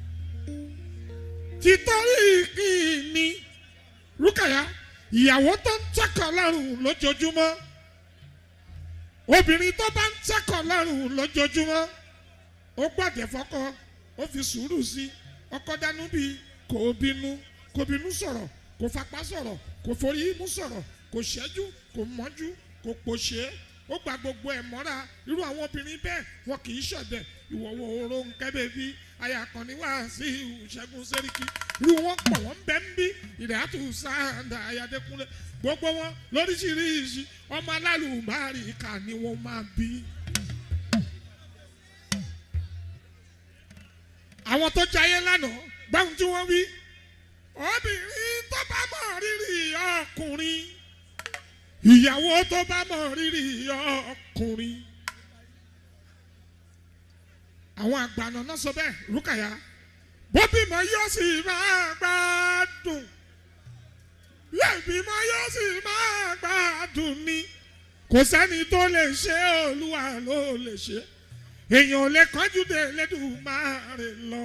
títorí kí ni Rúkàyà ìyàwó tó ń tẹ́kọ̀ lọ́rùn lójoojúmọ́ obìnrin tó bá ń tẹ́kọ̀ lọ́rùn lójoojúmọ́ ó gbọ́dẹ̀ fọ́kọ ó fi sùúrù sí ọkọ dánú bíi kò bínú kò bínú sọ̀rọ̀ kò fapá sọ̀rọ̀ kò forí mú sọ̀rọ̀ kò ṣẹ́jú kò mọ́jú kò pòṣé ó gba gbogbo ẹ̀ mọ́ra irú àwọn obìnrin bẹ́ẹ̀ wọn kì í ṣọ̀dẹ̀ ìwọ̀wọ̀ oró nkẹ́bẹ̀ bí ayakọ̀ni wá sí ìṣẹ́gun sẹ́ríkì irú wọn pọ̀ wọ́n bẹ́ ń bí ìdàtú sáńdà ayádékúnlé gbogbo wọn lóríṣiríṣi ọmọ alálùbárì kà ni wọ́n máa bí. àwọn tó jayé lánàá gbáhùn tí wọ́n wí obìnrin tó bá mọ̀ rírì ọkùnrin ìyàwó tó bá mọ̀ rírì ọkùnrin àwọn àgbàna náà sọ bẹ́ẹ̀ Rúkàyà bó bímọ yóò sì máa gbádùn lẹ́bìmọ yóò sì máa gbádùn ni kò sẹ́ni tó lè ṣe Olúwa ló lè ṣe èèyàn ò lè kánjú dé Elédùmarè lọ.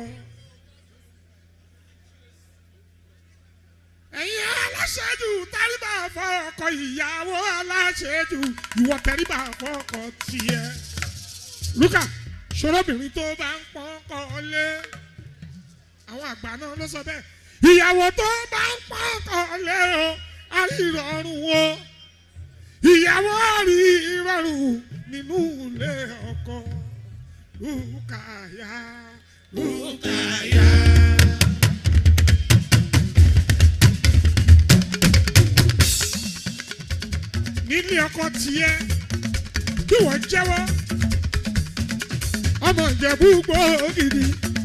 ẹ̀yin aláṣẹ́jù tẹ́ríbà fọ́kọ ìyàwó aláṣẹ́jù ìwọ tẹ́ríbà fọ́kọ tiẹ̀. Rúkà ṣọlọ́bìnrin tó bá ń pọ́nkọ́ lé àwọn àgbà náà ló sọ bẹ́ẹ̀ ìyàwó tó bá ń pọ́nkọ́ lé o á rí ìrọ̀rùn o ìyàwó rí ìrọ̀rùn nínú ilé ọkọ Rúkàyà Rúkàyà. nílé ọkọ tiẹ̀ kí wọ́n jẹ́wọ́ ọmọ Ìjẹ̀bú gbòógìdì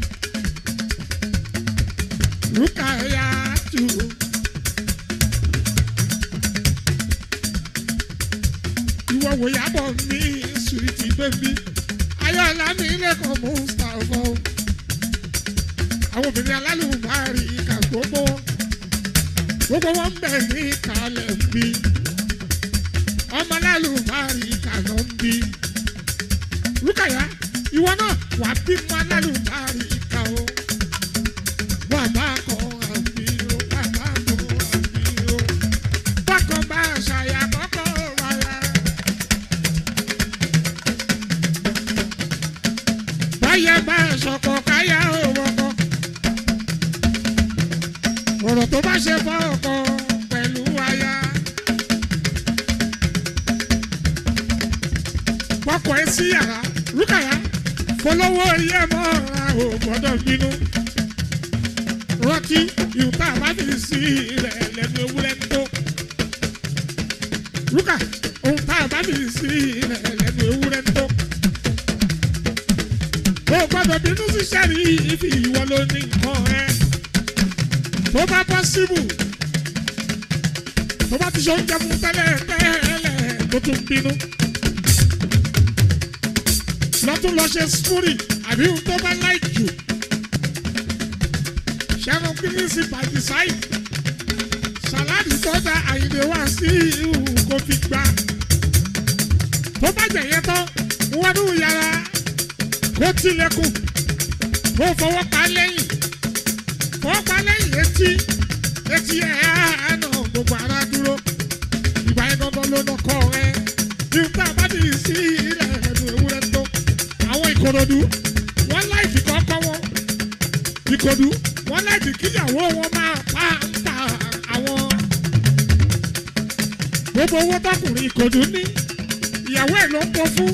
Rúkàyà tù. ìwọ wò yàbọ̀ mi sùrìtì bẹ́bí ayọ̀lá mi lẹ́kọ̀ọ́ Mustapha àwọn obìnrin alálùbárì ìkà gbogbo gbogbo wọn ń bẹ̀ ní ìkàlẹ̀ bí ọmọ alálùbárì ìkà ló ń bí Rúkàyà ìwọ náà wà bímọ alálùbárì ìkà o wà bá kọ àbí o wà bá kọ àbí o bákan bá ṣàyà kọ́kọ́ wáyà. báyẹ̀ bá ṣọkọ̀ káyà ò wọ́kọ̀ ọ̀rọ̀ tó bá ṣe fọ́ ọkọ pẹ̀lú aya. pọkọ̀ ẹ sí yàrá Rúkàyà polówó orí ẹ̀ mọ́ ra ò gbọ́dọ̀ bínú. rántí ìhùtà bá fi sí ilẹ̀ lẹ́nu ewúrẹ́ tó. Rúkà ohun tá a bá fi sí ilẹ̀ lẹ́nu ewúrẹ́ tó. o gbọ́dọ̀ bínú sí sẹ́rí ibi ìwọ ló ní nǹkan ẹ. tó bá bọ́ síbù tó bá ti ṣe oúnjẹ fún tẹ́lẹ̀ tẹ́lẹ̀ tó tún bínú. lọ́tún lọ ṣe skúrì àbí ohun tó bá láì jù. ṣẹ́gun kínísì pàdísáì sàláàdì tó dá àyìnlé wá sí ìhù kó fi gbà. tó bá jẹ̀ yẹn tán wọ́n ní yàrá kó tilẹ̀kùn kó fọwọ́ pa lẹ́yìn fọwọ́ pa lẹ́yìn etí etí ẹ̀ ẹ̀ nà gbogbo ara dúró. ìgbà yẹn gbọ́ngàn ló nà kọ́ ẹ bí tá a bá ti sí ilẹ̀ ẹ̀dùn ewúrẹ́ tó. àwọn Ìkòròdú wọ́n láìpì kọ́kọ́ wọn Ìkòròdú wọ́n láìpì kíyàwó wọn máa pa ń ta àwọn gbogbo owó tọkùnrin Ìkòròdú ní ìyàwó ẹ̀ ló ń pọ̀ fún.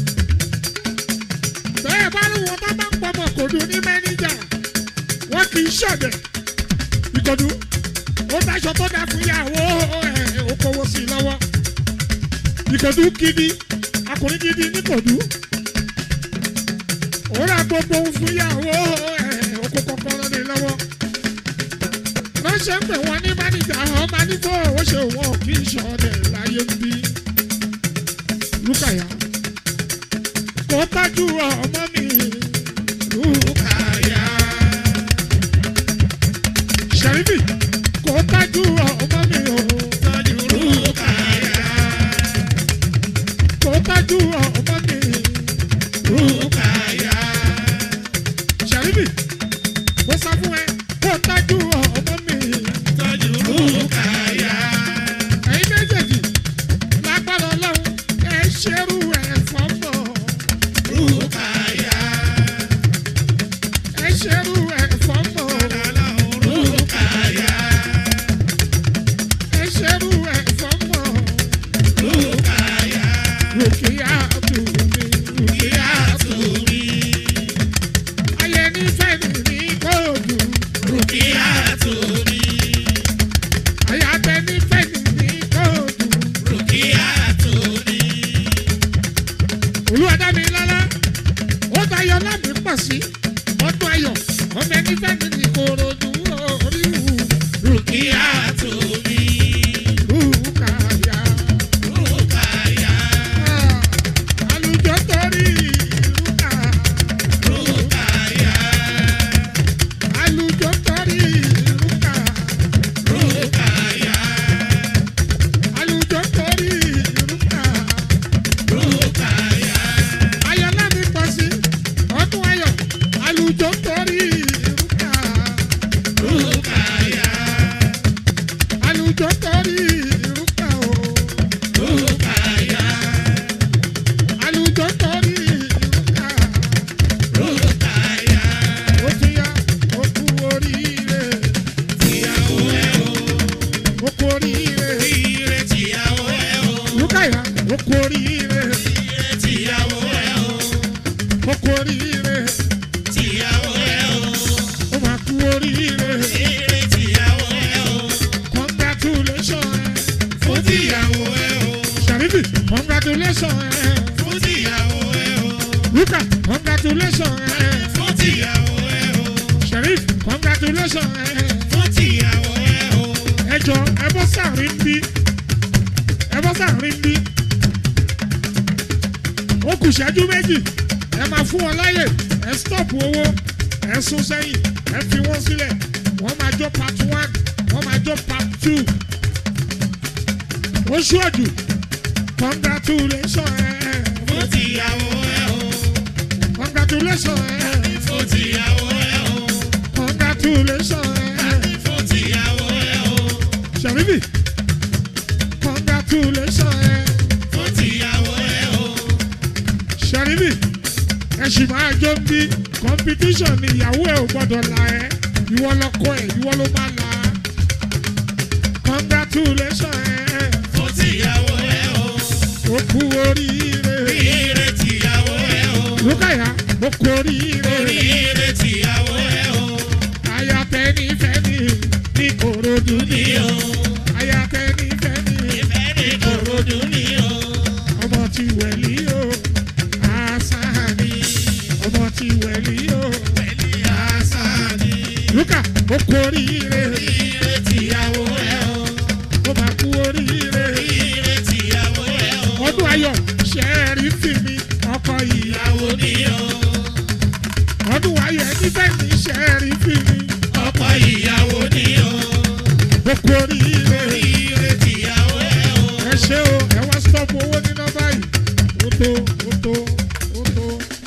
bẹ́ẹ̀ bá rí wọn bá bá ń pọmọ Ìkòròdú ní mẹ́níjà wọ́n kì í ṣọ̀dẹ̀. Ìkòròdú ó dáṣọ tó dá fún ìyàwó ẹ̀ ó kówó sí i lọ́wọ́. Ìkòròdú gidi akùnrin gidi ní Ìkòròdú ó ra gbogbo ohun fún ìyàwó ẹ̀ ó kó kọ́kọ́rọ́ lé lọ́wọ́. ránṣẹ́ ń pè wọ́n ní mánìjà ọmọ nígbò ó ṣe wọn kì í ṣọ̀dẹ̀ láyé ń bí. Rúkàyà kò tájú ọmọ mi Rúkàyà. Ṣẹ̀rífì kò tájú ọmọ mi o tájú Rúkàyà. kò tájú ọmọ mi Rúkàyà. Ṣẹ̀rífì mo sọ fún ẹ kò tájú ọmọ mi tájú Rúkàyà. ẹ̀yin méjèèjì lágbára Ọlọ́run ẹ ṣerú ẹ̀ fọ́mọ Rúkàyà. ẹ ṣerú ẹ̀ fọ́mọ Rúkàyà. ẹ ṣerú ẹ̀ fọ́mọ Rúkàyà. Rúkìyà tù mí Rúkìyà tù mí. ayé nífẹ̀ẹ́ mi ní kóòdù Rúkìyà tù mí. ayé abẹ nífẹ̀ẹ́ mi ní kóòdù Rúkìyà tù mí. Olúwadámi lọ́lá ó tayọ lámì pọ̀ sí ọdún ayọ̀ ọmọ ẹni fẹ́mi ní Ìkòròdú oríwù Rúkìyà tù mí. Rúkàyà Rúkàyà àlùjọ torí Rúkà oríire. Tìyàwó ẹ̀ o. Ó máa kú oríire. Ire tìyàwó ẹ̀ o. Congratulations ẹ. Fún tìyàwó ẹ̀ o. Sharifi, congratulations ẹ. Fún tìyàwó ẹ̀ o. Luka, congratulations ẹ. Fún tìyàwó ẹ̀ o. Sharif, congratulations ẹ. Fún tìyàwó ẹ̀ o. Ẹ jọ ẹ bọ́ sáàrin bí. Ẹ bọ́ sáàrin bí. Ó kù ṣẹ́jú méjì. Ẹ máa fún wọn láyè. Ẹ stọ́ọ̀pù owó. Ẹ sún sẹ́yìn. Ẹ fi wọ́n sílẹ̀. Wọ́n máa jó part one. Wọ́n máa jó part two. Ó ṣúọ̀jù. Congratulations ẹ. Fún tìyàwó ẹ̀ o. Congratulations ẹ. Fún tìyàwó ẹ̀ o. Congratulations ẹ. Fún tìyàwó ẹ̀ o. Sharifi, congratulations ẹ. Fún tìyàwó ẹ̀ o. Sharifi, ẹ sì máa jó ń bí competition ni ìyàwó ẹ ò gbọdọ̀ là ẹ́. Ìwọ lọkọ ẹ̀, ìwọ ló máa là á. Congratulations ẹ. Fún tìyàwó ẹ̀ o. Ó kú oríire. Ire tìyàwó ẹ̀ o. Lukaya, ó kú oríire. Ire tìyàwó ẹ̀ o. Aya tẹ́ni fẹ́ni ní Kòròdú ni Ní o. o. Aya tẹ́ni fẹ́ni Ìfẹ́ ní Kòròdú ní o. ọmọ ti wẹ̀lí o. Àṣà ni ọmọ ti wẹ̀lí o. Pẹ̀lú àṣà ni. Luka, ó kú oríire. Ire tìyàwó ẹ̀ o. Ó máa kú oríire. Ire tìyàwó ẹ̀ o. Ọdún ayọ̀ ṣẹ́ẹ̀rí fìmí ọkọ ìyàwó. Ìyàwó ní o. Ọdún ayọ̀ ẹni fẹ́ mi ṣẹ́ẹ̀rí fìmí. Ọkọ ìyàwó ní o. Ó kú oríire. Ire tìyàwó ẹ̀ o. Ẹ ṣé o, ẹ wá stop owó níná báyìí. Ó tó, ó tó, ó tó.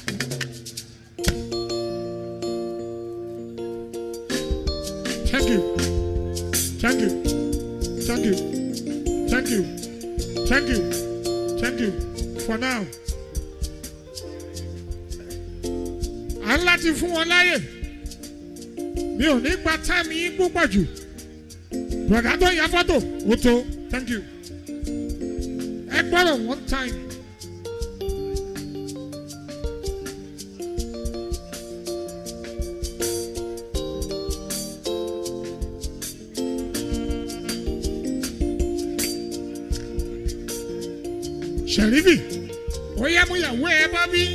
Thank you. Thank you. Thank you. Thank you. Thank you. Thank you. For now. À ń láti fún wọn láyè. Mi ò ní gba táìmù yín púpọ̀ jù. Bùrọ̀dá tó ya fọ́tò. Ó tó. Thank you. Ẹ gbọ́dọ̀ one time. Sharifi, ó yá mú ìyàwó ẹ bá bí.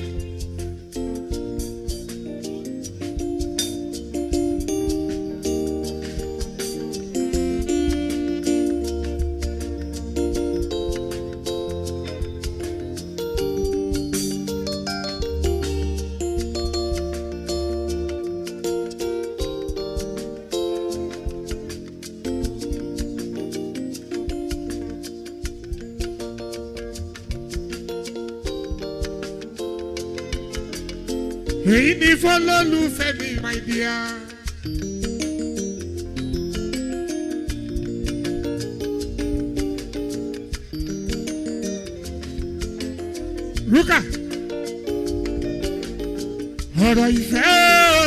Èyí ni fọlọ́lùfẹ́ mi, my dear. Luka, ọ̀rọ̀ ìfẹ́ o.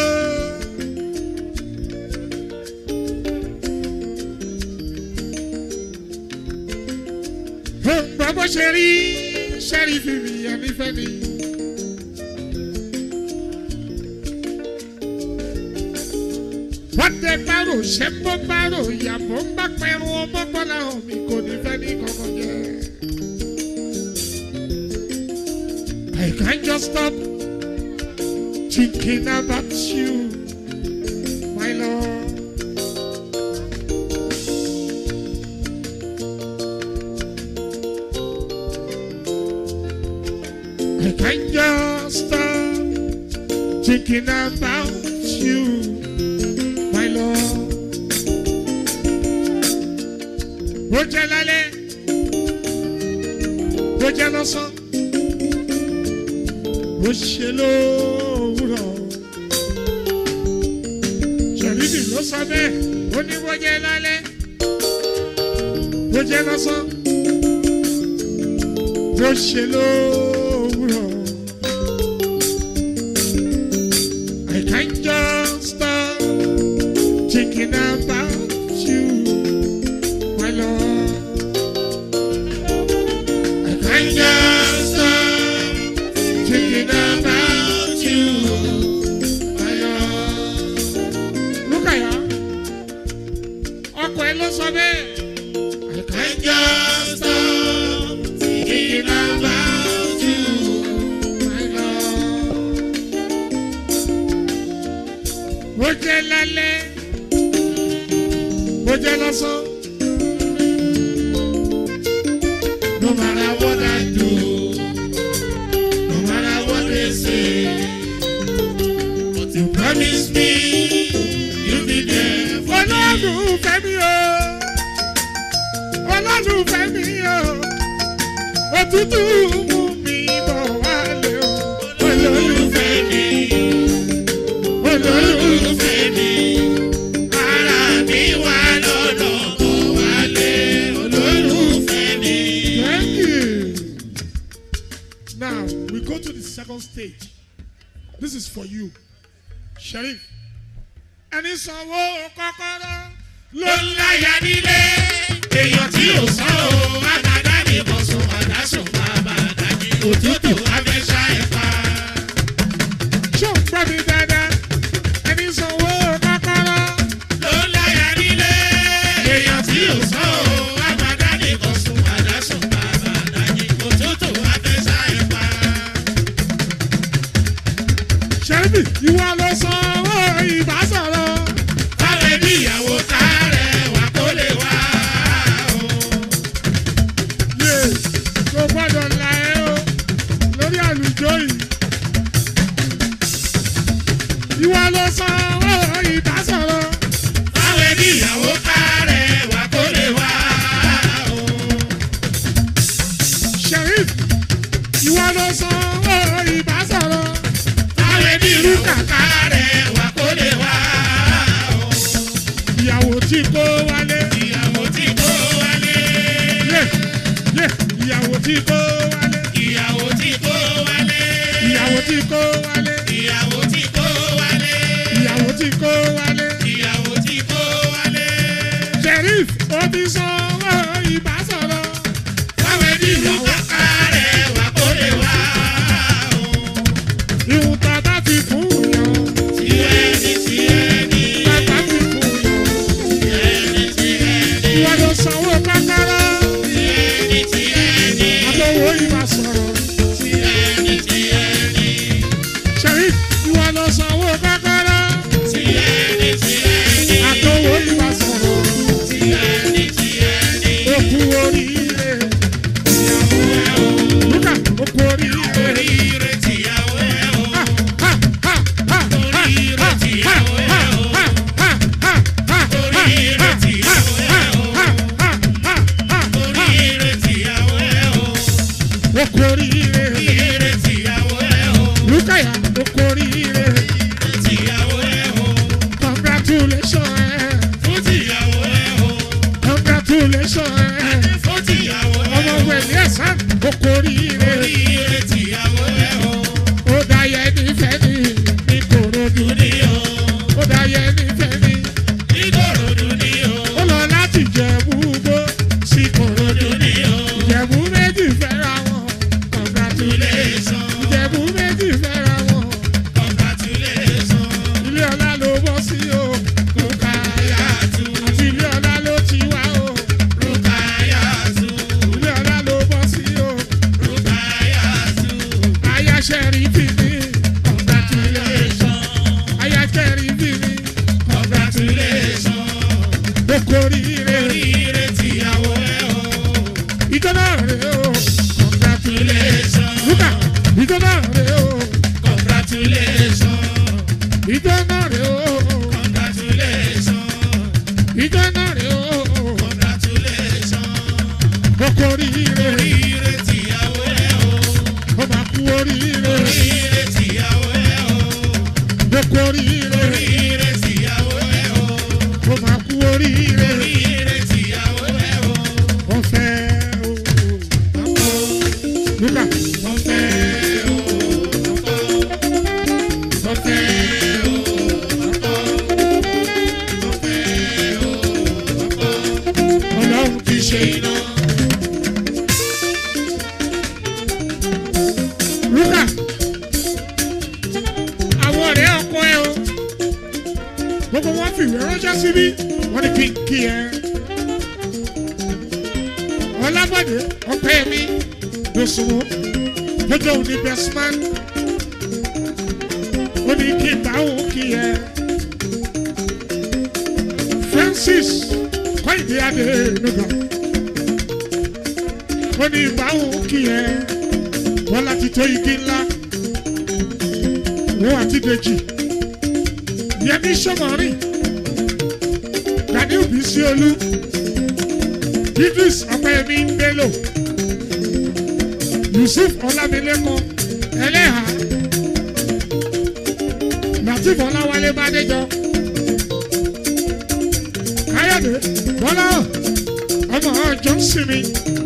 Ó ń gbọ́ bó ṣe rí Sharifi mi ẹni fẹ́ mi. Wọ́n tẹ bárò ṣé ń bọ́ bárò ìyàbọ̀ ń bá pẹ̀rù ọmọ bọ́lá hàn mi kò ní fẹ́ ní kankan jẹ́. I can't just stop thinking about you, my love. I can't just stop thinking about you. Bó jẹ́ lálẹ́, bó jẹ́ lọ́sàn, bó ṣe lówùrọ̀. Sharifi ló sọ bẹ́ẹ̀, ó ní bó jẹ́ lálẹ́, bó jẹ́ lọ́sàn, bó ṣe lówùrọ̀. I can't just stop thinking about you. I can't just stop thinking about you. bó jẹ́ lálẹ́ bó jẹ́ lọ́sàn. No matter what I do, no matter what they say, but you promise me you'll be there for me. Olólùfẹ́ mi o, olólùfẹ́ mi o, òtútù mú mi bọ̀ wálé o. Olólùfẹ́ mi, olólùfẹ́ mi, ara mi wà lọ́dọ̀ bọ̀ wálé. Olólùfẹ́ mi. Thank you. Now we go to the second stage. This is for you, Sheriff. Ẹni sanwó kọ́kọ́rọ́ Ló ń láyà nílé, èèyàn tí ò sọ ọ́, àgàdá ni mo sùn, àdá sùn, bàbá àdájí, òtútù abẹ́ṣá ẹ̀fà. ṣó ń gbọ́ mi dáadáa. Ẹni sanwó kọ́kọ́rọ́ Ló ń láyà nílé, èèyàn tí ò sọ ọ́, àgàdá ni mo sùn, àdá sùn, bàbá àdájí, òtútù abẹ́ṣá ẹ̀fà. Sheriff ìwọ ló sanwó ìbásọ̀rọ̀. Báwo ni ìyàwó tá rẹwà kó lè wá o? Yé kò gbọ́dọ̀ la ẹ o lórí àlùjọ yìí. Ìwọ ló sanwó ìbásọ̀rọ̀. Báwo ni ìyàwó tá rẹwà kó lè wá o? Sheriff ìwọ ló sanwó ìbásọ̀rọ̀. Báwo ni irú kàkà rẹwà kó lè wá o? Ìyàwó tí kò wálé. Ìyàwó tí kò wálé. Yé yé ìyàwó tí kò wálé. Ìyàwó tí kò wálé. Ìyàwó tí kò wálé. Ìyàwó tí kò wálé. Ìyàwó tí kò wálé. Ìyàwó tí kò wálé. Sheriff ó ti sanwó ìbásọ̀rọ̀. Báwo ni irú kàkà rẹwà kó lè wá o? Ìhùn tàbá ti fún yàn. Tí ẹni tí ẹni. Tàbá ti fún yàn. Tí ẹni tí ẹni. Ìwọ ló sanwó kọ́kọ́rọ́. Tí ẹni tí ẹni. Àtọwọ́ ìbásọ̀rọ̀. Tí ẹni tí ẹni. Sheriff ìwọ ló sanwó kọ́kọ́rọ́. Tí ẹni tí ẹni. Àtọwọ́ ìbásọ̀rọ̀. Tí ẹni tí ẹni. Ó kú oríire. Ìyàwó ẹ̀ o. Lúkà ó kú oríire. Oríire tìyàwó ẹ̀ o. Ha, ha, ha, ha, Oríire tìyàwó ẹ̀ o. ha, ha, ha, ha, Oríire tìyàwó ẹ̀ o. ha, ha, ha, ha. Oríire tìyàwó ẹ̀ o. Ó kú oríire. Oríire tìyàwó ẹ̀ o. Lúkàyà ó kú oríire. Tìyàwó ẹ̀ o. Congratulations ẹ. Fún tìyàwó ẹ̀ o. Congratulations ẹ. Fún tìyàwó ẹ̀ Ọmọ o. wẹ̀lẹ́ ẹ̀sán ó kú oríire. Oríire tìyàwó ẹ̀ o. Ó dáyẹ nífẹ̀ẹ́ ní ní Kòròdú. Ní o. Ó dáyẹ nífẹ̀ẹ́ ní. Ìkòròdú ní o. Ó lọ láti Ìjẹ̀bú Igbó sí Kòròdú. Ìkòròdú ní o. Ìjẹ̀bú méjì fẹ́ra wọn. Congratulations. Congratulations. Ìjẹ̀bú méjì fẹ́ra wọn. Congratulations. Ilé ọlá ló bọ́ sí o. Rukayatu. Àti ilé ọlá ló ti wá o. Rukayatu. Ilé ọlá ló bọ́ sí o. Rukayatu. Aya Sherifi mi. Congratulations. Aya Sherifi mi. Congratulations. Ó kú oríire. Oríire tìyàwó ẹ̀ o. Ìjọ náà rè o. Congratulations. Lúkà ìjọ náà rè o. Congratulations. Ìjọ náà rè o. Congratulations. Ìjọ náà rè o. Congratulations. Ó kú oríire. Oríire tìyàwó ẹ̀ o. Ó máa kú oríire. Oríire tìyàwó ẹ̀ o. Ó kú oríire. Oríire tìyàwó ẹ̀ o. Ó máa kú oríire. Oríire tìyàwó ẹ̀ o. Wọ́n fẹ́ o. Lúkà Wọ́n fẹ́ o. Wọ́n fẹ́ o. Wọ́n fẹ́ o. Ọlọ́run ti ṣe Iná. Lúkà àwọn ọ̀rẹ́ ọkọ ẹ o. Gbogbo wọn fìwé ránṣẹ́ síbí. Wọ́n ní kí n kí ẹ. Ọlábọ̀dé ọ̀pẹ́ mi lóṣùwò lójó òní best man. Ó ní kí n bá òun kí ẹ. Francis Kọ́ìdé Adénúgà ó ní ìbáwò kí ẹ wọ́n láti tó igi ńlá wọ́n àti Dèjì Yẹmí Sọ́mọ́rìn Gani Bísíolú Idris Ọpẹ́yẹmí Bello Yusuf Ọlámilékan Ẹlẹ́hà Latif Ọláwálé Bádéjọ Káyọ̀dé Bọ́lá ọmọ ọjọ́ sinmi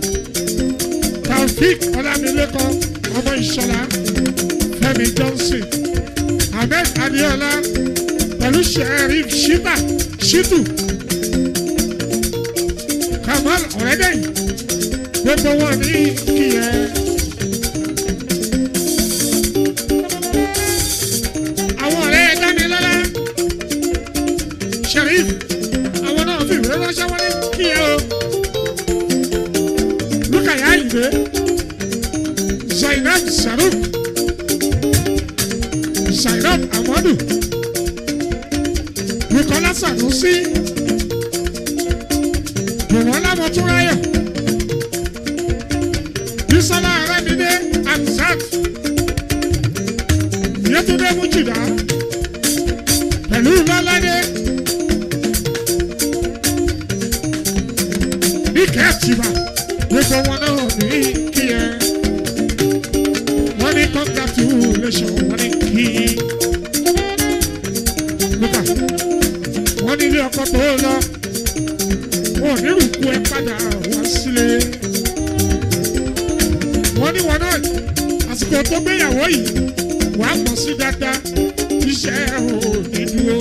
Taofik Ọlámilékan ọmọ Ìṣọ̀lá Fẹ́mi Johnson Ahmed Adéọlá pẹ̀lú Sheriff Shiba Shitu Kamal Ọ̀rẹ́dẹ̀yìn gbogbo wọn ní kíyẹ. Àwọn ọ̀rẹ́ Dámilọ́lá Sheriff àwọn náà fi ìwé ránṣẹ́ wọn ní kíyẹ o. Lukaya Ìgbé Zainab Saruk Zainab Amadu Bukola Sanusi Bukola Motúnráyọ̀ Bísọ́lá Arábídé Amzat Yétúndé Mújìdá pẹ̀lú Lọ́ládé Níkẹ́ Tìbà gbogbo wọn náà ní kíyẹ. Wọ́n ní congratulation wọ́n ní kí. Lúkà wọ́n ní ilé ọkọ tó lọ wọn ò ní rúkú ẹ padà wá sílé. Wọ́n ní wọn náà àsìkò tó gbéyàwó yìí wàá mọ̀ sí dáadáa iṣẹ́ ò ní dúró.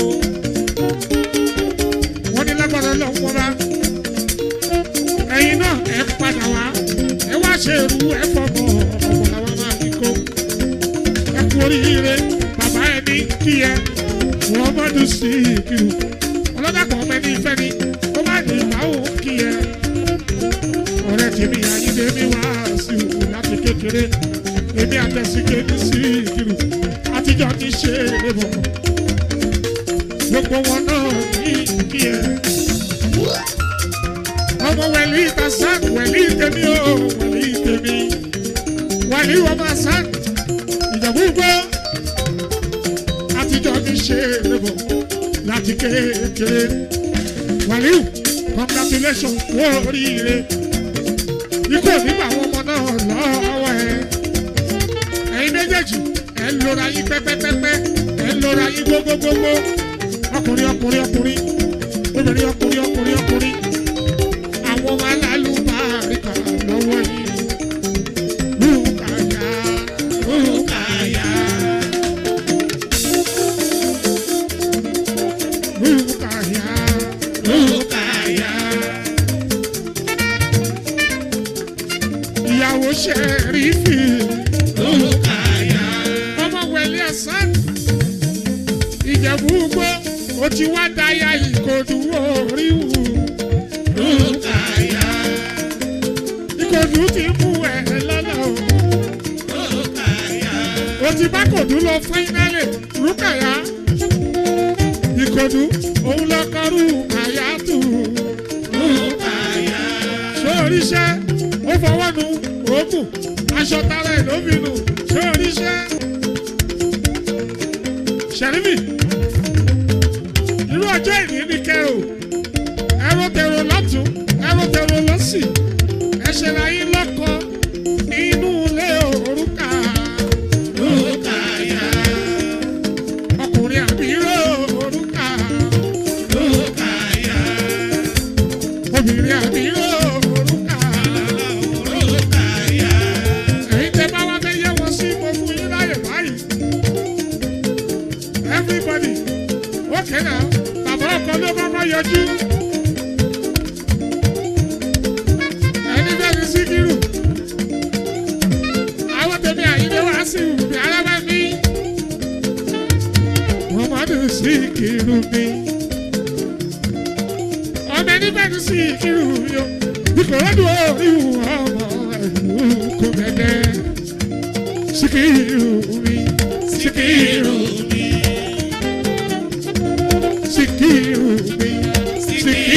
Wọ́n ní lágbára Ọlọ́run wọn bá ẹ̀yin náà ẹ padà wá ẹ wá ṣe irú ẹ fọmọ ọmọ làwọn máa fi kó. Ẹ kú oríire bàbá ẹ ní kí ẹ wọ́n mọ́dún sí ìkìlù ọlọ́dàpọ̀ ọmọ ẹni ìfẹ́ ni ó má ní ìbáwò kí ẹ. Ọ̀rẹ́ tèmi Àyìndé mi wá sí òkú láti kékeré èmi àtẹ̀síké ní sí ìkìlù àtijọ́ ti ṣe é bọ̀ gbogbo wọn náà ní kí ẹ. Ọmọ wẹ̀lí ìtàsán wẹ̀lí tèmi o wẹ̀lí tèmi wẹ̀lí ọmọ àsán ìjọba ugbó àtijọ́ ti ṣe é bọ̀ láti kékeré. Wẹ̀lí congratulations kú oríire ikú nígbà àwọn ọmọ náà lọ́wọ́ ẹ. Ẹ̀yin méjèèjì ẹ̀ ń lora yín pẹ́pẹ́pẹ́pẹ́ ẹ̀ ń lora yín gbogbogbò ọkùnrin ọkùnrin ọkùnrin obìnrin ọkùnrin ọkùnrin ọkùnrin. Àwọn ọmọ alálùbáríkà lọ́wọ́ yìí. Rúkàyà, Rúkàyà. Rúkàyà, Rúkàyà. Ìyàwó Ṣẹ̀rífì. Rúkàyà. Ọmọ wẹ̀lẹ̀ ẹ̀sán. Ìjẹ̀bú gbó, ó ti wá dáyà Ìkòdú oríwù. Rúkàyà. Ìkòdú ti mú ẹ lọ́lọ́. Rúkàyà. O ti bá Kòdú lọ fáínálì. Rúkàyà. Ìkòdú òun lọ kọ Rúkàyà tù. Rúkàyà. Sóríṣẹ́ ó fọwọ́ nu òògùn aṣọ tara ẹ̀ ló fi nù. Sóríṣẹ́. Ṣẹ̀rífì irú ọjọ́ ìní ní kẹ́rò. Ẹ̀rọ tẹ̀rọ lọ́tún ẹ̀rọ tẹ̀rọ lọ́sì ẹ̀ṣẹ̀ láyé lọ́kọ inú ilé òrùka. Rúkàyà. Ọkùnrin àbíró òrùka. Rúkàyà. Obìnrin àbíró òrùka. Rúkàyà. Èyí tẹ bá wá fẹ́ yẹ wọ́n sí mo fún yín láyè báyìí. Everybody okay now bàbá ọkọ ló kọ́kọ́ yọjú. Síkírù àwọn tèmi Àyìndé wá sí ìwúbi alábá mi Muhammadu Síkírù mi ọmọ ẹni bẹ́ẹ̀ Síkírù mi o Ìkòròdú orí ọmọ ẹ̀lú kò gẹ́gẹ́ Síkírù mi Síkírù mi Síkírù mi Síkírù.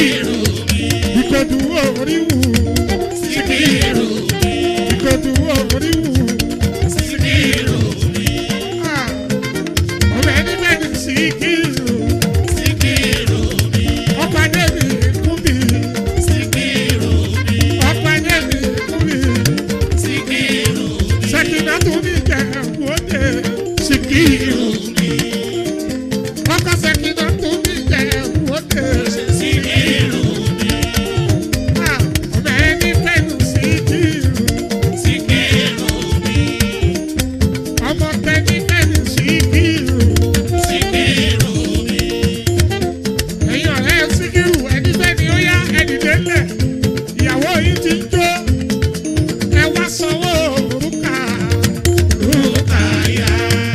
Síkírù. Síkírù mi. Ọkọ̀ adé mi kú mi. Síkírù mi. Ọkọ̀ adé mi kú mi. Síkírù mi. Sẹ́kìnà tó mi jẹ́ wọ́dẹ. Síkírù mi. Ọkọ̀ sẹ́kìnà tó mi jẹ́ wọ́dẹ. Síkírù mi. Ọmọ ẹni fẹ́nu Síkírù. Síkírù mi. Ọmọ tẹni fẹ́nu Síkírù. Síkírù mi. Ẹ̀yin ọ̀rẹ́ Síkírù ẹni fẹ́ni ó yá ẹni délẹ̀. Ìyàwó yìí ti ń jó. Ẹ wá sanwó òrùka. Rúkàyà.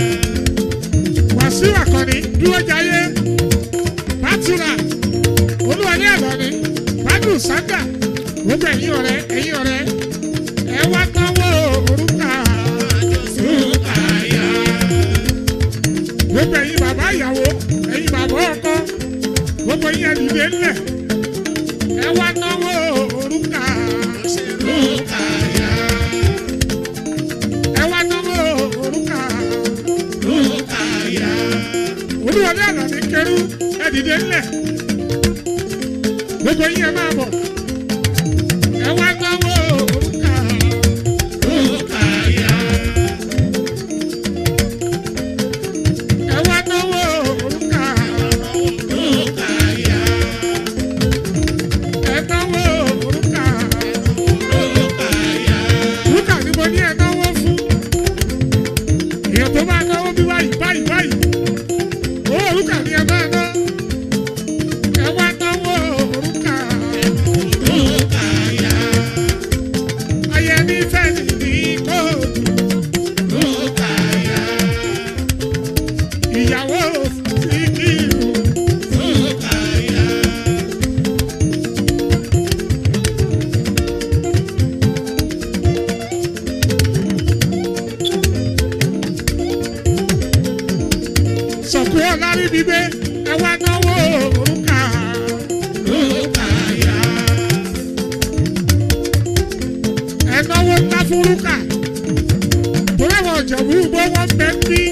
Wàsíù Àkànní dúró jayé. Bátúrà Olúwalé Àlọ́ní. Bádù Sáńdà. Gbogbo ẹ̀yin ọ̀rẹ́ ẹ̀yin ọ̀rẹ́. Ẹ wá sanwó òrùka. Rúkàyà. Gbogbo ẹ̀yin bàbá ìyàwó ẹ̀yin bàbá ọkọ. Gbogbo ẹ̀yin ẹ̀dìdé ńlẹ̀. Ẹ wá náwó òrùka. Rúkàyà. Ẹ wá náwó òrùka. Rúkàyà. Olúwalé Àlọ́ní kẹrù ẹ̀dìdé ńlẹ̀. Gbogbo ẹ̀yin ẹ máa bọ̀. Ẹ wá náwó òrùka. Rúkàyà. Ẹ wá náwó òrùka. Rúkàyà. Ẹ náwó òrùka. Rúkàyà. Òrùka ni mo ní ẹ náwó fún. Èèyàn tó bá náwó bí báyìí báyìí báyìí. Owó òrùka ni ẹ máa ná. Ẹ wá náwó òrùka. Rúkàyà. Ayẹni fẹ́ ni ní kóòtù. Rúkàyà. Ìyàwó Síkírù. Rúkàyà. Sọ̀kú ọ̀lárí bíbé. Ẹ wá náwó òrùka. Rúkàyà. Ẹ náwó ńlá fún òrùka. Torí àwọn Ìjẹ̀bú gbọ́ wọ́n bẹ ń bí.